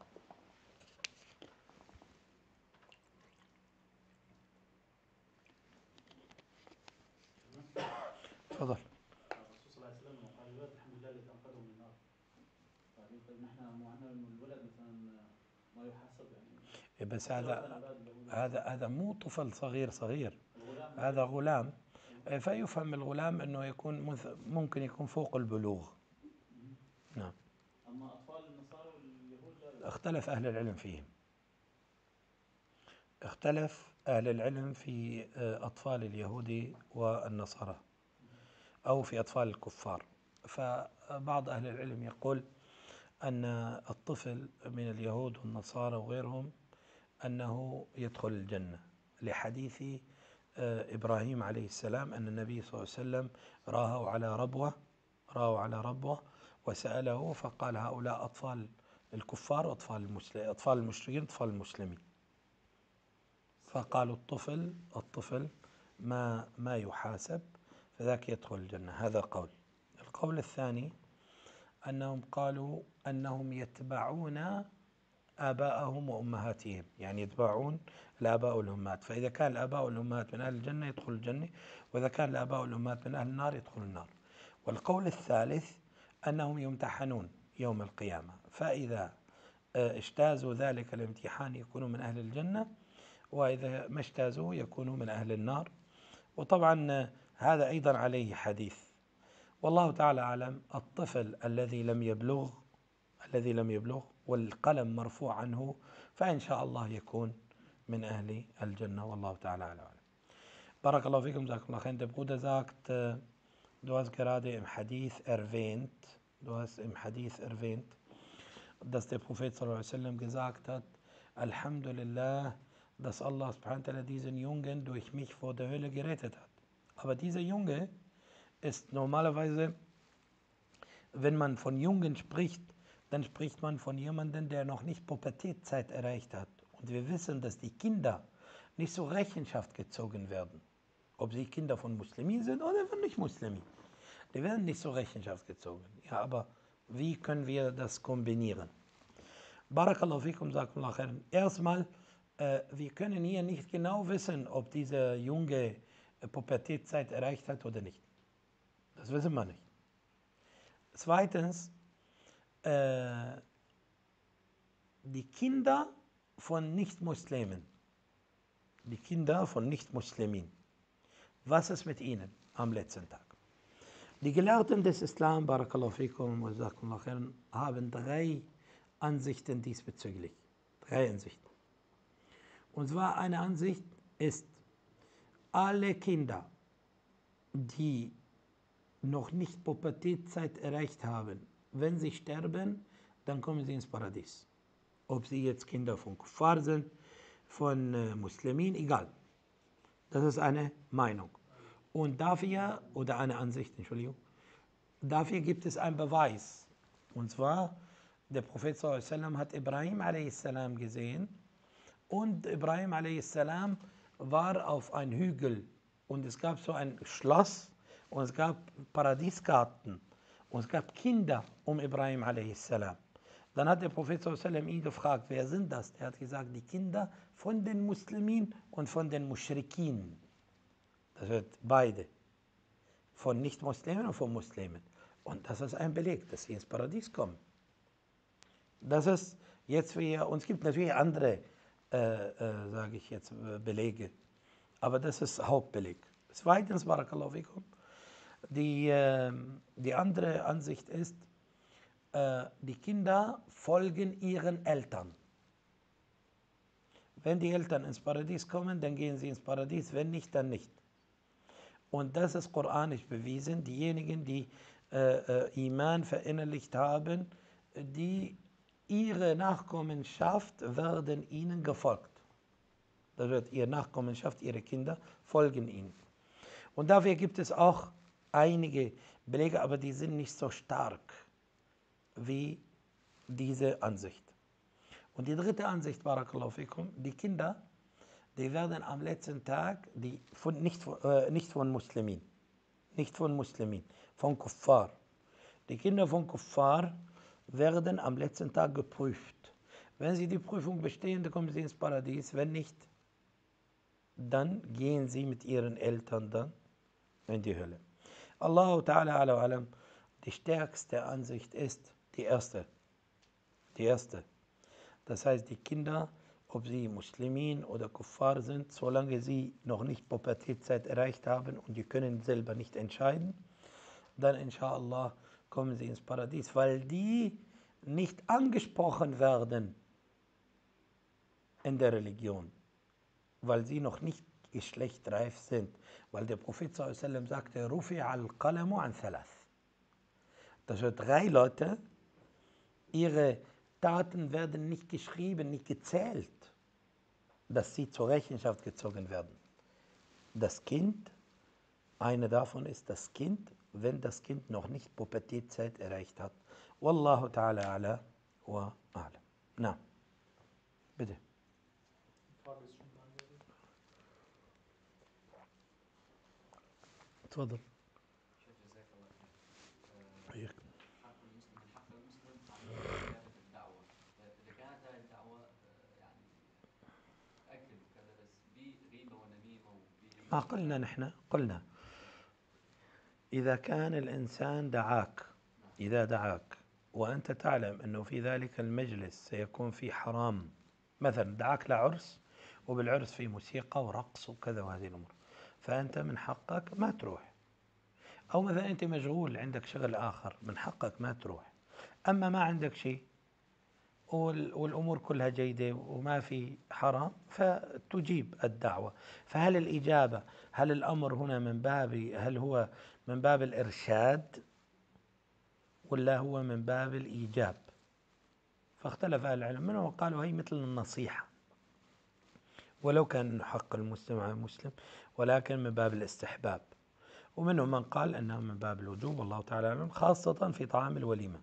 تفضل. الرسول صلى الله عليه وسلم قال الولد الحمد لله الذي انقذه من النار. طيب نحن معنا انه الولد مثلا ما يحاسب يعني. بس هذا هذا هذا مو طفل صغير صغير. هذا غلام. فيفهم الغلام انه يكون ممكن يكون فوق البلوغ. نعم. اما اطفال النصارى واليهود لا. اختلف اهل العلم فيهم. اختلف اهل العلم في اطفال اليهود والنصارى او في اطفال الكفار. فبعض اهل العلم يقول ان الطفل من اليهود والنصارى وغيرهم انه يدخل الجنه لحديث إبراهيم عليه السلام أن النبي صلى الله عليه وسلم راه على ربوة راه على ربوة وسأله فقال هؤلاء أطفال الكفار وأطفال المسلمين أطفال المشركين أطفال المسلمين. فقالوا الطفل الطفل ما ما يحاسب فذاك يدخل الجنة. هذا قول. القول الثاني أنهم قالوا أنهم يتبعون آباءهم وأمهاتهم، يعني يتبعون الآباء والأمهات، فإذا كان الآباء والأمهات من أهل الجنة يدخل الجنة، وإذا كان الآباء والأمهات من أهل النار يدخل النار. والقول الثالث أنهم يمتحنون يوم القيامة، فإذا اجتازوا ذلك الامتحان يكونوا من أهل الجنة، وإذا ما اجتازوا يكونوا من أهل النار. وطبعا هذا أيضا عليه حديث، والله تعالى أعلم. الطفل الذي لم يبلغ الذي لم يبلغ والقلم مرفوع عنه فإن شاء الله يكون من أهل الجنة والله تعالى أعلم. بارك الله fikum, Jazakallah khair. Der Bruder sagt, äh, du hast gerade im Hadith erwähnt, du hast im Hadith erwähnt, dass der Prophet sallallahu alaihi wasallam gesagt hat, Alhamdulillah, dass Allah subhanahu wa ta'ala diesen Jungen durch mich vor der Hölle gerettet hat. Aber dieser Junge ist normalerweise, wenn man von Jungen spricht, dann spricht man von jemandem, der noch nicht Pubertätzeit erreicht hat. Und wir wissen, dass die Kinder nicht so Rechenschaft gezogen werden. Ob sie Kinder von Muslimen sind oder von Nicht-Muslimen. Die werden nicht so Rechenschaft gezogen. Ja, aber wie können wir das kombinieren? Barakallahu fikum, Jazakallah khairan. Erstmal, äh, wir können hier nicht genau wissen, ob dieser Junge äh, Pubertätzeit erreicht hat oder nicht. Das wissen wir nicht. Zweitens, äh, die Kinder von Nicht-Muslimen. Die Kinder von Nicht-Muslimen. Was ist mit ihnen am letzten Tag? Die Gelehrten des Islam, Barakallahu fikum, Jazakallah khairan, haben drei Ansichten diesbezüglich. Drei Ansichten. Und zwar eine Ansicht ist, alle Kinder, die noch nicht Pubertätzeit erreicht haben, wenn sie sterben, dann kommen sie ins Paradies. Ob sie jetzt Kinder von Kuffar sind, von äh, Muslimen, egal. Das ist eine Meinung. Und dafür, oder eine Ansicht, Entschuldigung, dafür gibt es einen Beweis. Und zwar, der Prophet sallallahu alaihi wasallam hat Ibrahim a s. gesehen und Ibrahim a s. war auf einem Hügel und es gab so ein Schloss und es gab Paradiesgarten und es gab Kinder um Ibrahim a s. Dann hat der Prophet sallallahu alaihi wasallam ihn gefragt, wer sind das? Er hat gesagt, die Kinder von den Muslimen und von den Muschrikin. Das wird beide. Von Nicht-Muslimen und von Muslimen. Und das ist ein Beleg, dass sie ins Paradies kommen. Das ist jetzt wir, und es gibt natürlich andere, äh, äh, sage ich jetzt, Belege. Aber das ist Hauptbeleg. Zweitens, Barakallahu fikum, die, äh, die andere Ansicht ist, äh, die Kinder folgen ihren Eltern. Wenn die Eltern ins Paradies kommen, dann gehen sie ins Paradies, wenn nicht, dann nicht. Und das ist koranisch bewiesen. Diejenigen, die äh, äh, Iman verinnerlicht haben, die ihre Nachkommenschaft werden ihnen gefolgt. Das wird ihre Nachkommenschaft, ihre Kinder folgen ihnen. Und dafür gibt es auch einige Belege, aber die sind nicht so stark wie diese Ansicht. Und die dritte Ansicht, Barakallahu fikum, die Kinder, die werden am letzten Tag, die von, nicht, äh, nicht von Muslimen, nicht von Muslimen, von Kuffar. Die Kinder von Kuffar werden am letzten Tag geprüft. Wenn sie die Prüfung bestehen, dann kommen sie ins Paradies. Wenn nicht, dann gehen sie mit ihren Eltern dann in die Hölle. Allahu ta'ala ala alam, die stärkste Ansicht ist die erste. Die erste. Das heißt, die Kinder, ob sie Muslimin oder Kuffar sind, solange sie noch nicht Pubertätzeit erreicht haben und die können selber nicht entscheiden, dann inshallah kommen sie ins Paradies, weil die nicht angesprochen werden in der Religion, weil sie noch nicht geschlechtsreif sind. Weil der Prophet sallallahu alaihi wasallam sagte, Rufi al-Qalamu an thalath. Das wird drei Leute, ihre Taten werden nicht geschrieben, nicht gezählt, dass sie zur Rechenschaft gezogen werden. Das Kind, eine davon ist das Kind, wenn das Kind noch nicht Pubertätzeit erreicht hat. Wallahu ta'ala ala wa a'lam. Na, bitte. Die Frage ist schon beantwortet. تفضل. شيخ جزاك الله خير. حياك. حق المسلم حق المسلم على إجابة الدعوة. إذا كانت هذه الدعوة يعني أكل وكذا بس بغيبة ونميمة وب ما قلنا نحن قلنا إذا كان الإنسان دعاك إذا دعاك وأنت تعلم أنه في ذلك المجلس سيكون في حرام، مثلا دعاك لعرس وبالعرس في موسيقى ورقص وكذا وهذه الأمور، فأنت من حقك ما تروح. أو مثلا أنت مشغول عندك شغل آخر من حقك ما تروح. أما ما عندك شيء والأمور كلها جيدة وما في حرام فتجيب الدعوة. فهل الإجابة، هل الأمر هنا من باب، هل هو من باب الإرشاد ولا هو من باب الإيجاب؟ فاختلف أهل العلم منهم وقالوا هي مثل النصيحة ولو كان حق المسلم على المسلم، ولكن من باب الاستحباب. ومنهم من قال أنه من باب الوجوب، والله تعالى أعلم، خاصة في طعام الوليمة،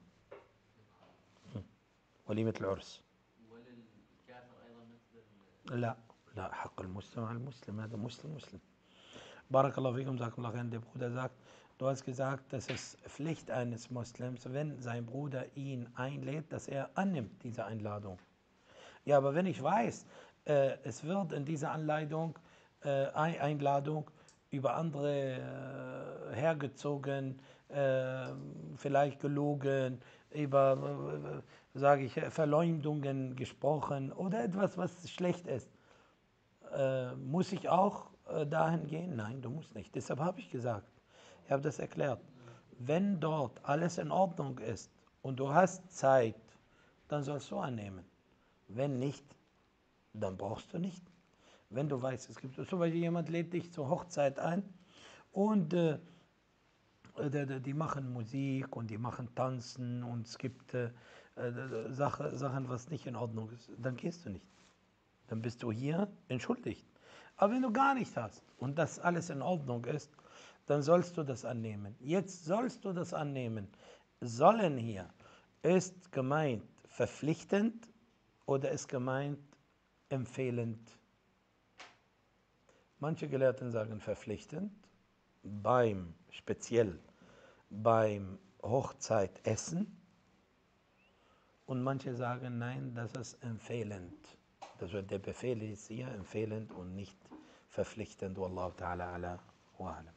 وليمة العرس. وللكافر أيضا مثل لا لا، حق المسلم على المسلم، هذا مسلم مسلم. Barakallahu fikum, Jazakumullah khairan. Der Bruder sagt, du hast gesagt, dass es Pflicht eines Muslims, wenn sein Bruder ihn einlädt, dass er annimmt diese Einladung. Ja, aber wenn ich weiß, äh, es wird in dieser Anleitung, äh, Einladung über andere äh, hergezogen, äh, vielleicht gelogen, über, äh, sage ich, Verleumdungen gesprochen oder etwas, was schlecht ist, äh, muss ich auch äh, dahin gehen? Nein, du musst nicht. Deshalb habe ich gesagt, ich habe das erklärt, wenn dort alles in Ordnung ist und du hast Zeit, dann sollst du annehmen. Wenn nicht, dann brauchst du nicht. Wenn du weißt, es gibt zum Beispiel jemand lädt dich zur Hochzeit ein und äh, die, die machen Musik und die machen Tanzen und es gibt äh, Sache, Sachen, was nicht in Ordnung ist, dann gehst du nicht. Dann bist du hier entschuldigt. Aber wenn du gar nicht hast und das alles in Ordnung ist, dann sollst du das annehmen. Jetzt sollst du das annehmen. Sollen hier ist gemeint verpflichtend oder ist gemeint empfehlend? Manche Gelehrten sagen verpflichtend, beim, speziell beim Hochzeitessen, und manche sagen nein, das ist empfehlend. Das wird der Befehl ist hier empfehlend und nicht verpflichtend. Wallahu ta'ala ala wa alam.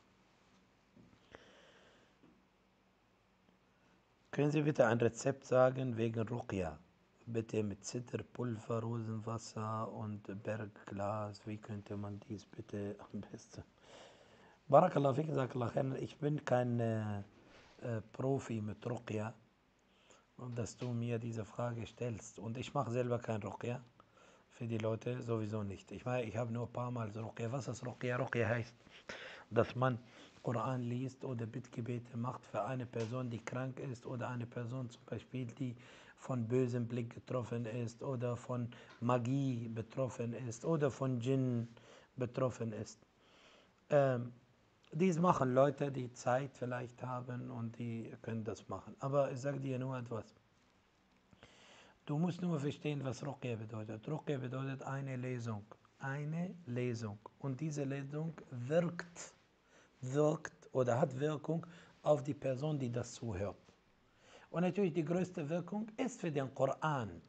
Können Sie bitte ein Rezept sagen wegen Ruqya? Bitte mit Zitterpulver, Rosenwasser und Bergglas. Wie könnte man dies bitte am besten? Barakallah fik, Jazakallah khair. Ich bin kein äh, äh, Profi mit Ruqya, und dass du mir diese Frage stellst. Und ich mache selber kein Ruqya. Für die Leute sowieso nicht. Ich meine, ich habe nur ein paar Mal so Ruqya. Was ist Ruqya? Ruqya heißt, dass man Koran liest oder Bittgebete macht für eine Person, die krank ist, oder eine Person zum Beispiel, die von bösem Blick getroffen ist oder von Magie betroffen ist oder von Djinn betroffen ist. Ähm, dies machen Leute, die Zeit vielleicht haben und die können das machen. Aber ich sage dir nur etwas. Du musst nur verstehen, was Ruqya bedeutet. Ruqya bedeutet eine Lesung. Eine Lesung. Und diese Lesung wirkt, wirkt oder hat Wirkung auf die Person, die das zuhört. Und natürlich die größte Wirkung ist für den Koran.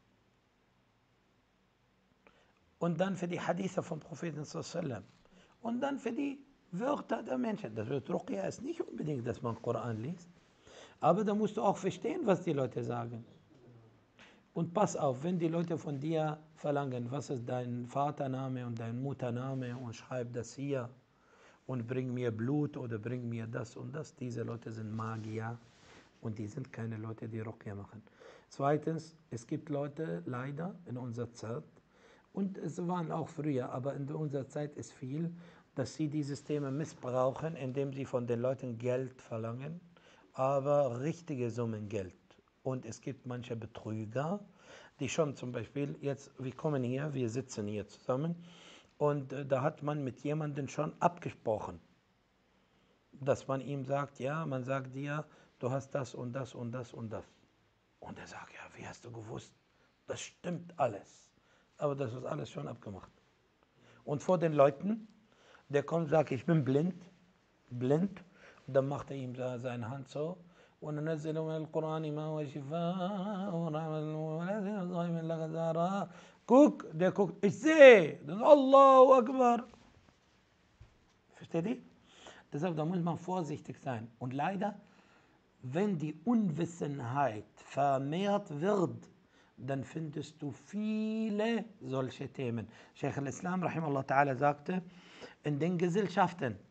Und dann für die Hadithe vom Propheten sallallahu alaihi wasallam. Und dann für die Wörter der Menschen. Das wird Ruqya ist nicht unbedingt, dass man Koran liest. Aber da musst du auch verstehen, was die Leute sagen. Und pass auf, wenn die Leute von dir verlangen, was ist dein Vatername und dein Muttername, und schreib das hier und bring mir Blut oder bring mir das und das, diese Leute sind Magier und die sind keine Leute, die Ruqya machen. Zweitens, es gibt Leute leider in unserer Zeit, und es waren auch früher, aber in unserer Zeit ist viel, dass sie die Systeme missbrauchen, indem sie von den Leuten Geld verlangen, aber richtige Summen Geld. Und es gibt manche Betrüger, die schon zum Beispiel jetzt, wir kommen hier, wir sitzen hier zusammen und äh, da hat man mit jemandem schon abgesprochen, dass man ihm sagt, ja, man sagt dir, du hast das und das und das und das. Und er sagt, ja, wie hast du gewusst? Das stimmt alles. Aber das ist alles schon abgemacht. Und vor den Leuten, der kommt und sagt, ich bin blind, blind, und dann macht er ihm seine Hand so. وننزل من القرآن ما هو شفاء ورحمة ولا ظالم إلا غزارا. Guck, der guckt, ich sehe, das ist Allahu Akbar. Versteht ihr? Deshalb, da muss man vorsichtig sein. Und leider, wenn die Unwissenheit vermehrt wird, dann findest du viele solche Themen. Sheikh al-Islam, rahimahullah ta'ala, sagte, in den Gesellschaften,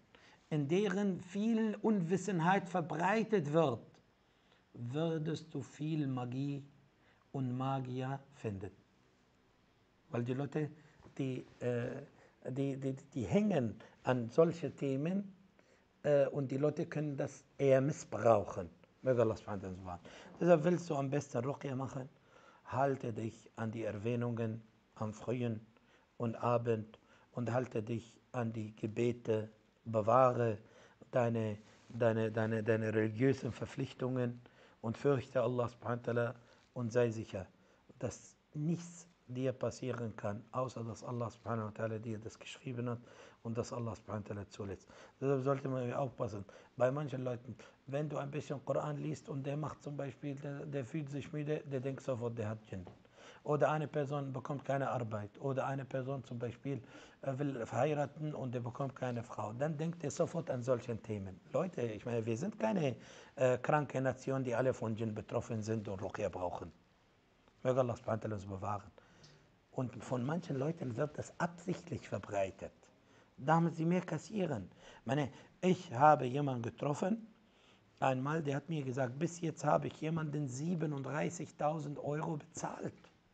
in deren viel Unwissenheit verbreitet wird, würdest du viel Magie und Magier finden. Weil die Leute, die, äh, die, die, die hängen an solche Themen äh, und die Leute können das eher missbrauchen. Möge Allah subhanahu wa ta'ala bewahren. Deshalb willst du am besten Ruqya machen, halte dich an die Erwähnungen am frühen und Abend und halte dich an die Gebete, bewahre deine, deine, deine, deine religiösen Verpflichtungen und fürchte Allah subhanahu wa ta'ala und sei sicher, dass nichts dir passieren kann, außer dass Allah subhanahu wa ta'ala dir das geschrieben hat und dass Allah subhanahu wa ta'ala zulässt. Deshalb sollte man aufpassen. Bei manchen Leuten, wenn du ein bisschen Koran liest und der macht zum Beispiel, der, der fühlt sich müde, der denkt sofort, der hat Djinn. Oder eine Person bekommt keine Arbeit. Oder eine Person zum Beispiel will heiraten und der bekommt keine Frau. Dann denkt er sofort an solche Themen. Leute, ich meine, wir sind keine äh, kranke Nation, die alle von Djinn betroffen sind und Ruqya brauchen. Möge Allah subhanahu wa ta'ala uns bewahren. Und von manchen Leuten wird das absichtlich verbreitet, damit sie mehr kassieren. Ich meine, ich habe jemanden getroffen, einmal, der hat mir gesagt, bis jetzt habe ich jemanden siebenunddreißigtausend Euro bezahlt.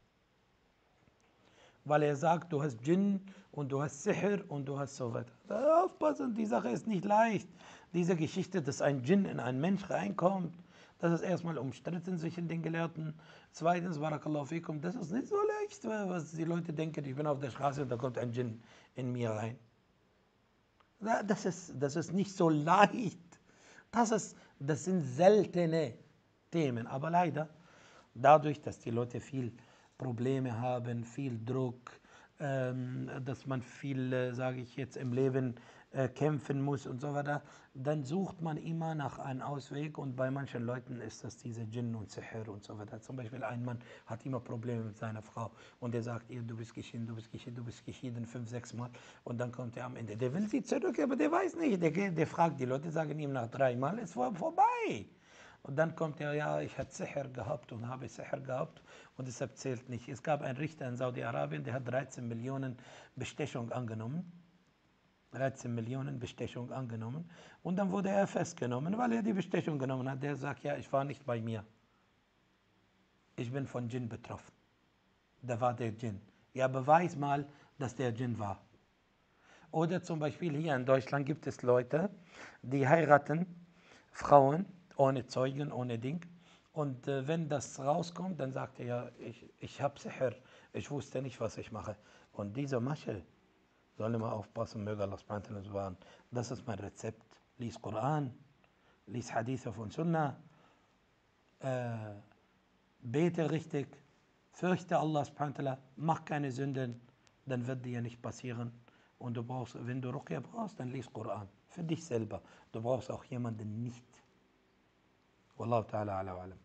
Weil er sagt, du hast Djinn und du hast Sihr und du hast so weiter. Aufpassen, die Sache ist nicht leicht. Diese Geschichte, dass ein Djinn in einen Mensch reinkommt, das ist erstmal umstritten zwischen den Gelehrten. Zweitens, Barakallahu fikum, das ist nicht so leicht, was die Leute denken, ich bin auf der Straße und da kommt ein Djinn in mir rein. Das ist, das ist nicht so leicht. Das, ist, das sind seltene Themen. Aber leider, dadurch, dass die Leute viel Probleme haben, viel Druck, ähm, dass man viel, äh, sage ich jetzt, im Leben äh, kämpfen muss und so weiter, dann sucht man immer nach einem Ausweg und bei manchen Leuten ist das diese Djinn und Sihr und so weiter. Zum Beispiel ein Mann hat immer Probleme mit seiner Frau und er sagt ihr, du bist geschieden, du bist geschieden, du bist geschieden, fünf, sechs Mal und dann kommt er am Ende, der will sie zurück, aber der weiß nicht, der, der fragt, die Leute sagen ihm nach drei Mal, es war vorbei. Und dann kommt er, ja, ich hatte Sihr gehabt und habe Sihr gehabt und deshalb zählt nicht. Es gab einen Richter in Saudi-Arabien, der hat dreizehn Millionen Bestechung angenommen. dreizehn Millionen Bestechung angenommen. Und dann wurde er festgenommen, weil er die Bestechung genommen hat. Der sagt, ja, ich war nicht bei mir. Ich bin von Djinn betroffen. Da war der Djinn. Ja, beweis mal, dass der Djinn war. Oder zum Beispiel hier in Deutschland gibt es Leute, die heiraten Frauen, ohne Zeugen, ohne Ding. Und äh, wenn das rauskommt, dann sagt er, ja, ich, ich habe Sihr, ich wusste nicht, was ich mache. Und dieser Masche, sollen wir aufpassen, möge Allah subhanahu wa ta'ala bewahren. Das ist mein Rezept. Lies Koran, lies Hadithe von Sunnah, äh, bete richtig, fürchte Allah subhanahu wa ta'ala, mach keine Sünden, dann wird dir nicht passieren. Und du brauchst, wenn du Ruqya brauchst, dann lies Koran. Für dich selber. Du brauchst auch jemanden nicht. Wallahu ta'ala ala wa alam.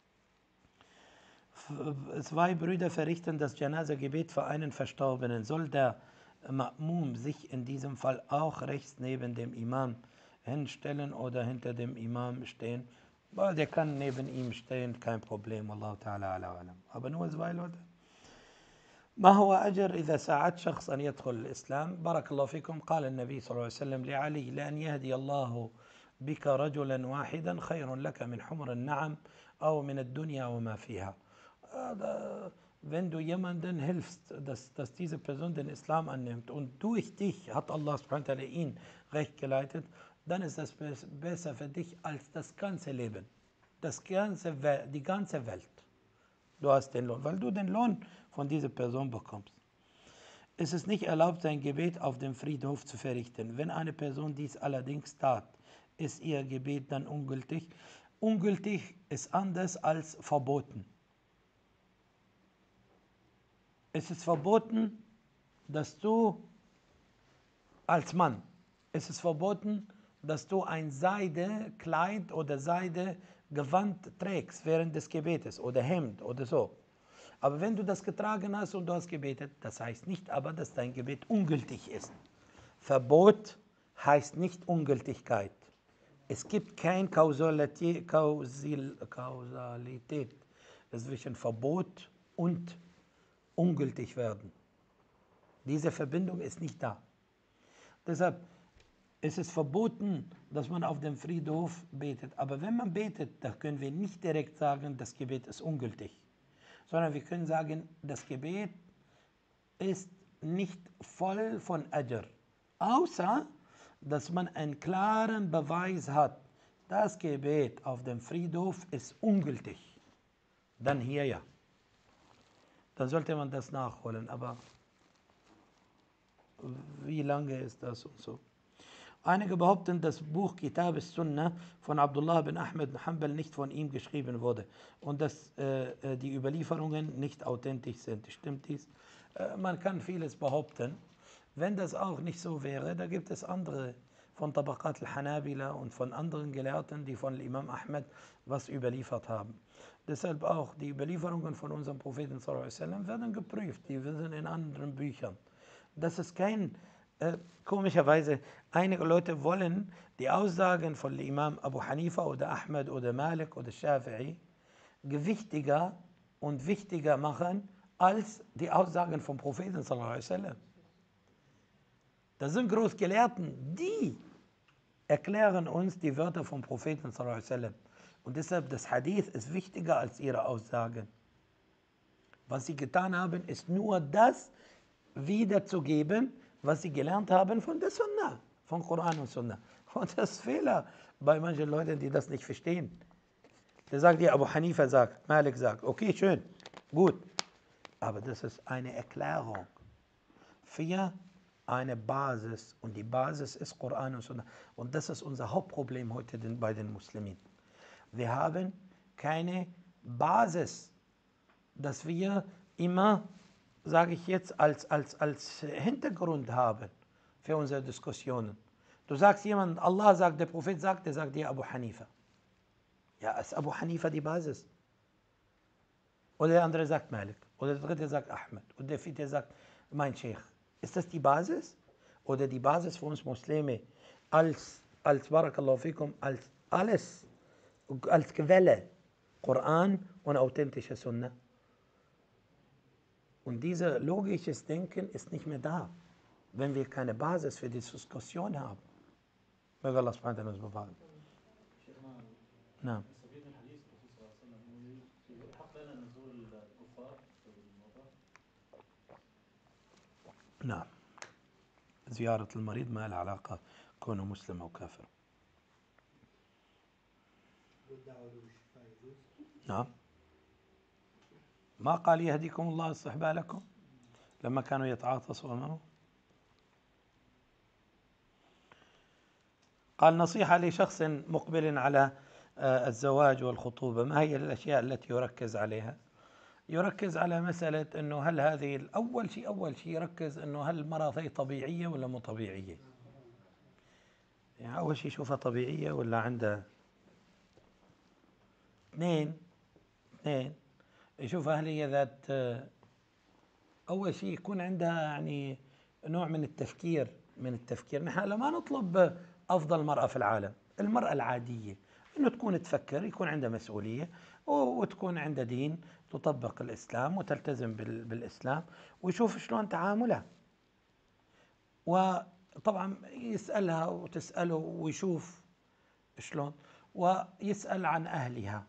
Zwei Brüder verrichten das Janaza-Gebet für einen Verstorbenen. Soll der Ma'mum sich in diesem Fall auch rechts neben dem Imam hinstellen oder hinter dem Imam stehen? Der kann neben ihm stehen, kein Problem. Wallahu ta'ala ala wa alam. Aber nur zwei Leute. ما هو أجر إذا ساعدت شخص أن يدخل الإسلام؟ بارك الله فيكم. قال النبي صلى الله عليه وسلم لعلي لأن يهدي الله بك رجلا واحدا خير لك من حمر النعم أو من الدنيا وما فيها. Wenn du jemanden hilfst, dass, dass diese Person den Islam annimmt und durch dich hat Allah subhanahu wa ta'ala ihn recht geleitet, dann ist das besser für dich als das ganze Leben, das ganze, die ganze Welt. Du hast den Lohn, weil du den Lohn von dieser Person bekommst. Es ist nicht erlaubt, sein Gebet auf dem Friedhof zu verrichten. Wenn eine Person dies allerdings tat, ist ihr Gebet dann ungültig. Ungültig ist anders als verboten. Es ist verboten, dass du als Mann, es ist verboten, dass du ein Seidekleid oder Seidegewand trägst während des Gebetes oder Hemd oder so. Aber wenn du das getragen hast und du hast gebetet, das heißt nicht aber, dass dein Gebet ungültig ist. Verbot heißt nicht Ungültigkeit. Es gibt keine Kausalität, Kausalität zwischen Verbot und ungültig werden. Diese Verbindung ist nicht da. Deshalb, Es ist verboten, dass man auf dem Friedhof betet. Aber wenn man betet, dann können wir nicht direkt sagen, das Gebet ist ungültig. Sondern wir können sagen, das Gebet ist nicht voll von Ajr. Außer, dass man einen klaren Beweis hat, das Gebet auf dem Friedhof ist ungültig. Dann hier ja. Dann sollte man das nachholen. Aber wie lange ist das und so? Einige behaupten, dass das Buch Kitab al-Sunnah von Abdullah bin Ahmed bin Hanbal nicht von ihm geschrieben wurde und dass äh, die Überlieferungen nicht authentisch sind. Stimmt dies? Äh, man kann vieles behaupten. Wenn das auch nicht so wäre, da gibt es andere von Tabaqat al-Hanabila und von anderen Gelehrten, die von Imam Ahmed was überliefert haben. Deshalb auch die Überlieferungen von unserem Propheten sallallahu alaihi wasallam werden geprüft. Die sind in anderen Büchern. Das ist kein Äh, komischerweise, einige Leute wollen die Aussagen von Imam Abu Hanifa oder Ahmed oder Malik oder Shafi'i gewichtiger und wichtiger machen als die Aussagen vom Propheten sallallahu alaihi wasallam. Das sind Großgelehrten, die erklären uns die Wörter vom Propheten sallallahu alaihi wasallam. Und deshalb das Hadith ist wichtiger als ihre Aussagen. Was sie getan haben, ist nur das wiederzugeben, was sie gelernt haben von der Sunna, von Koran und Sunna. Und das ist Fehler bei manchen Leuten, die das nicht verstehen. Der sagt dir, Abu Hanifa sagt, Malik sagt, okay, schön, gut. Aber das ist eine Erklärung für eine Basis. Und die Basis ist Koran und Sunna. Und das ist unser Hauptproblem heute bei den Muslimen. Wir haben keine Basis, dass wir immer, sage ich jetzt, als, als, als Hintergrund haben für unsere Diskussionen. Du sagst jemand, Allah sagt, der Prophet sagt, der sagt dir Abu Hanifa. Ja, ist Abu Hanifa die Basis? Oder der andere sagt Malik. Oder der dritte sagt Ahmed. Oder der vierte sagt mein Sheikh. Ist das die Basis? Oder die Basis für uns Muslime als, als Barakallahu fikum, als alles, als Quelle, Koran und authentische Sunna? Und dieses logisches Denken ist nicht mehr da, wenn wir keine Basis für die Diskussion haben. Möge Allah subhanahu wa ta'ala uns bewahren. نعم. يستفيد من حديث الرسول صلى الله عليه وسلم انه يحق لنا ان نزور الكفار في الموضع. نعم. زيارة المريض ما لها علاقة كونه مسلم أو كافر. نعم. ما قال يهديكم الله ويصلح بالكم لما كانوا يتعاطسوا أمامه. قال نصيحة لشخص مقبل على الزواج والخطوبة، ما هي الأشياء التي يركز عليها؟ يركز على مسألة أنه هل هذه أول شيء أول شيء يركز أنه هل المرأة هي طبيعية ولا مو طبيعية؟ يعني أول شيء يشوفها طبيعية ولا عندها. اثنين اثنين يشوفها هل هي ذات، أول شيء يكون عندها يعني نوع من التفكير من التفكير نحن لا ما نطلب أفضل مرأة في العالم، المرأة العادية إنه تكون تفكر، يكون عندها مسؤولية وتكون عندها دين، تطبق الإسلام وتلتزم بالإسلام ويشوف شلون تعاملها. وطبعا يسألها وتسأله ويشوف شلون، ويسأل عن أهلها.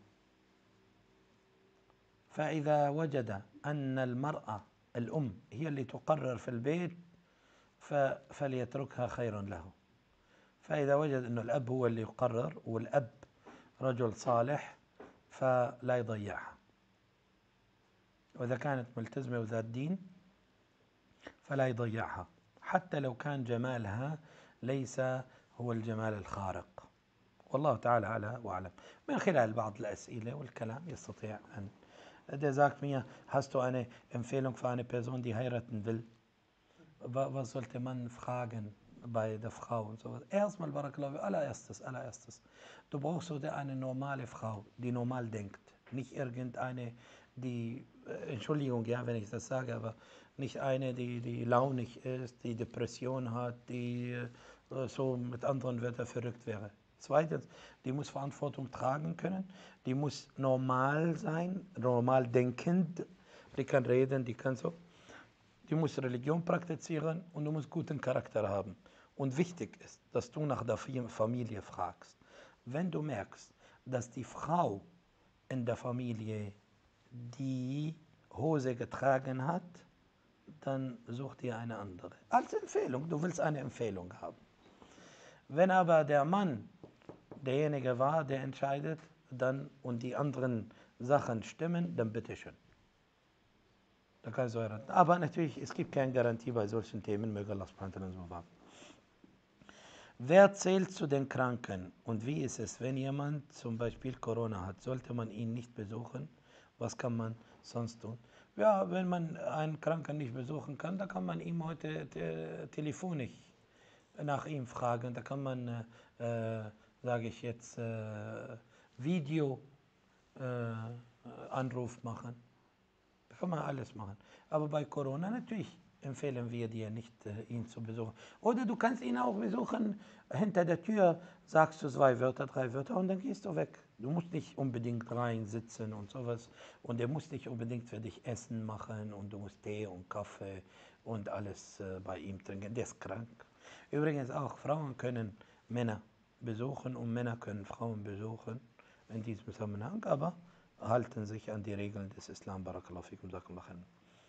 فإذا وجد أن المرأة الأم هي اللي تقرر في البيت فليتركها خير له. فإذا وجد أن الأب هو اللي يقرر والأب رجل صالح فلا يضيعها. وإذا كانت ملتزمة وذات دين فلا يضيعها، حتى لو كان جمالها ليس هو الجمال الخارق. والله تعالى أعلى وأعلم. من خلال بعض الأسئلة والكلام يستطيع أن Det sagt mir, hast du eine Empfehlung für eine Person, die heiraten will? Was sollte man fragen bei der Frau und so? Erstmal, Barakallahu, allererstes, allererstes. Du brauchst so eine normale Frau, die normal denkt. Nicht irgendeine, die, Entschuldigung, ja, wenn ich das sage, aber nicht eine, die, die launig ist, die Depression hat, die so mit anderen Wörtern verrückt wäre. Zweitens, die muss Verantwortung tragen können, die muss normal sein, normal denkend, die kann reden, die kann so. Die muss Religion praktizieren und du musst guten Charakter haben. und wichtig ist, dass du nach der Familie fragst. Wenn du merkst, dass die Frau in der Familie die Hose getragen hat, dann such dir eine andere. Als Empfehlung, du willst eine Empfehlung haben. Wenn aber der Mann derjenige war, der entscheidet, dann und die anderen Sachen stimmen, dann bitteschön. Da kannst du heiraten. Aber natürlich, es gibt keine Garantie bei solchen Themen, möge Allah subhanahu wa ta'ala so wahr. Wer zählt zu den Kranken und wie ist es, wenn jemand zum Beispiel Corona hat? Sollte man ihn nicht besuchen? Was kann man sonst tun? Ja, wenn man einen Kranken nicht besuchen kann, dann kann man ihm heute te telefonisch nach ihm fragen. Da kann man, äh, sage ich jetzt, äh, Video äh, Anruf machen. Da kann man alles machen. Aber bei Corona natürlich empfehlen wir dir nicht, äh, ihn zu besuchen. Oder du kannst ihn auch besuchen, hinter der Tür sagst du zwei Wörter, drei Wörter und dann gehst du weg. Du musst nicht unbedingt rein sitzen und sowas. Und er muss nicht unbedingt für dich Essen machen und du musst Tee und Kaffee und alles äh, bei ihm trinken. Der ist krank. Übrigens auch, Frauen können Männer besuchen und Männer können Frauen besuchen in diesem Zusammenhang, aber halten sich an die Regeln des Islam. Barakallahu fikum, jazakumullah khairan.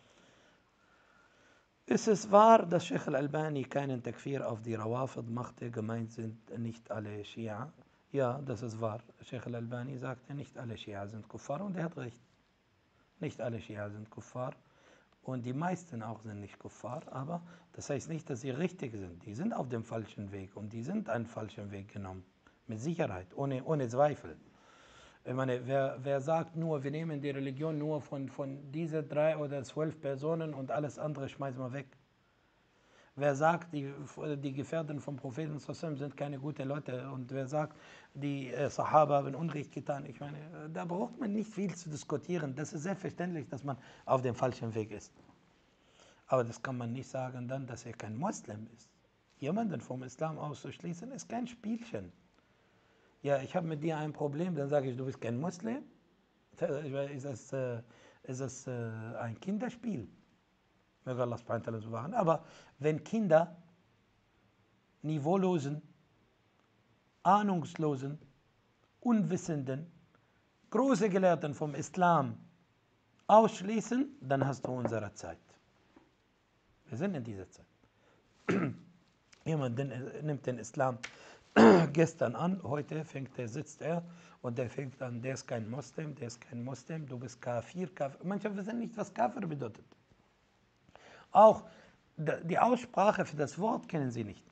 Ist es wahr, dass Sheikh al-Albani keinen Takfir auf die Rawafid machte? Gemeint sind nicht alle Schia. Ja, das ist wahr. Sheikh al-Albani sagte, nicht alle Schia sind Kuffar und er hat recht. Nicht alle Schia sind Kuffar und die meisten auch sind nicht Kuffar, aber das heißt nicht, dass sie richtig sind. Die sind auf dem falschen Weg und die sind einen falschen Weg genommen. Mit Sicherheit, ohne, ohne Zweifel. Ich meine, wer, wer sagt nur, wir nehmen die Religion nur von, von diesen drei oder zwölf Personen und alles andere schmeißen wir weg? Wer sagt, die, die Gefährten vom Propheten sind keine guten Leute und wer sagt, die äh, Sahaba haben Unrecht getan? Ich meine, da braucht man nicht viel zu diskutieren. Das ist selbstverständlich, dass man auf dem falschen Weg ist. Aber das kann man nicht sagen dann, dass er kein Moslem ist. Jemanden vom Islam auszuschließen, ist kein Spielchen. Ja, ich habe mit dir ein Problem, dann sage ich, du bist kein Muslim. Ist das, äh, ist das äh, ein Kinderspiel? Möge Allah subhanahu wa ta'ala so wahren. Aber wenn Kinder niveaulosen, ahnungslosen, unwissenden, große Gelehrten vom Islam ausschließen, dann hast du unsere Zeit. Wir sind in dieser Zeit. Jemand nimmt den Islam gestern an, heute fängt er, sitzt er und der fängt an, der ist kein Muslim, der ist kein Muslim, du bist Kafir, Kafir. Manche wissen nicht, was Kafir bedeutet. Auch die Aussprache für das Wort kennen sie nicht.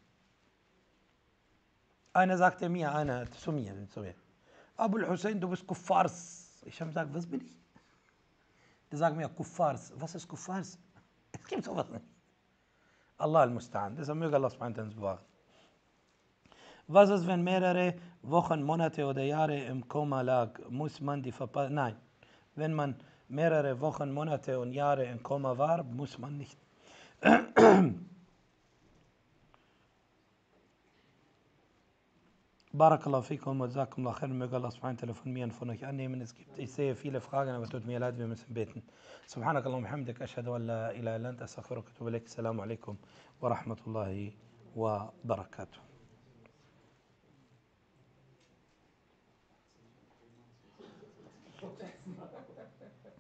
Einer sagte mir, einer zu mir, zu mir, Abul Hussein, du bist Kuffars. Ich habe gesagt, was bin ich? Die sagen mir, Kuffars. Was ist Kuffars? Es gibt sowas nicht. Allah al-Musta'an. Deshalb möge Allah subhanahu wa ta'ala bewahren. Was ist, wenn mehrere Wochen, Monate oder Jahre im Koma lag? Muss man die verpassen? Nein. Wenn man mehrere Wochen, Monate und Jahre im Koma war, muss man nicht. Barakallahu fikum wa jazakumullahu khairan. Möge Allah subhanahu wa ta'ala von mir und von euch annehmen. Es gibt, ich sehe viele Fragen, aber tut mir leid, wir müssen beten. Subhanakallahumma hamdik, ashhadu an la ilaha illa anta, astaghfiruka wa atubu ilaik. Assalamu alaikum wa rahmatullahi wa barakatuh. Okay.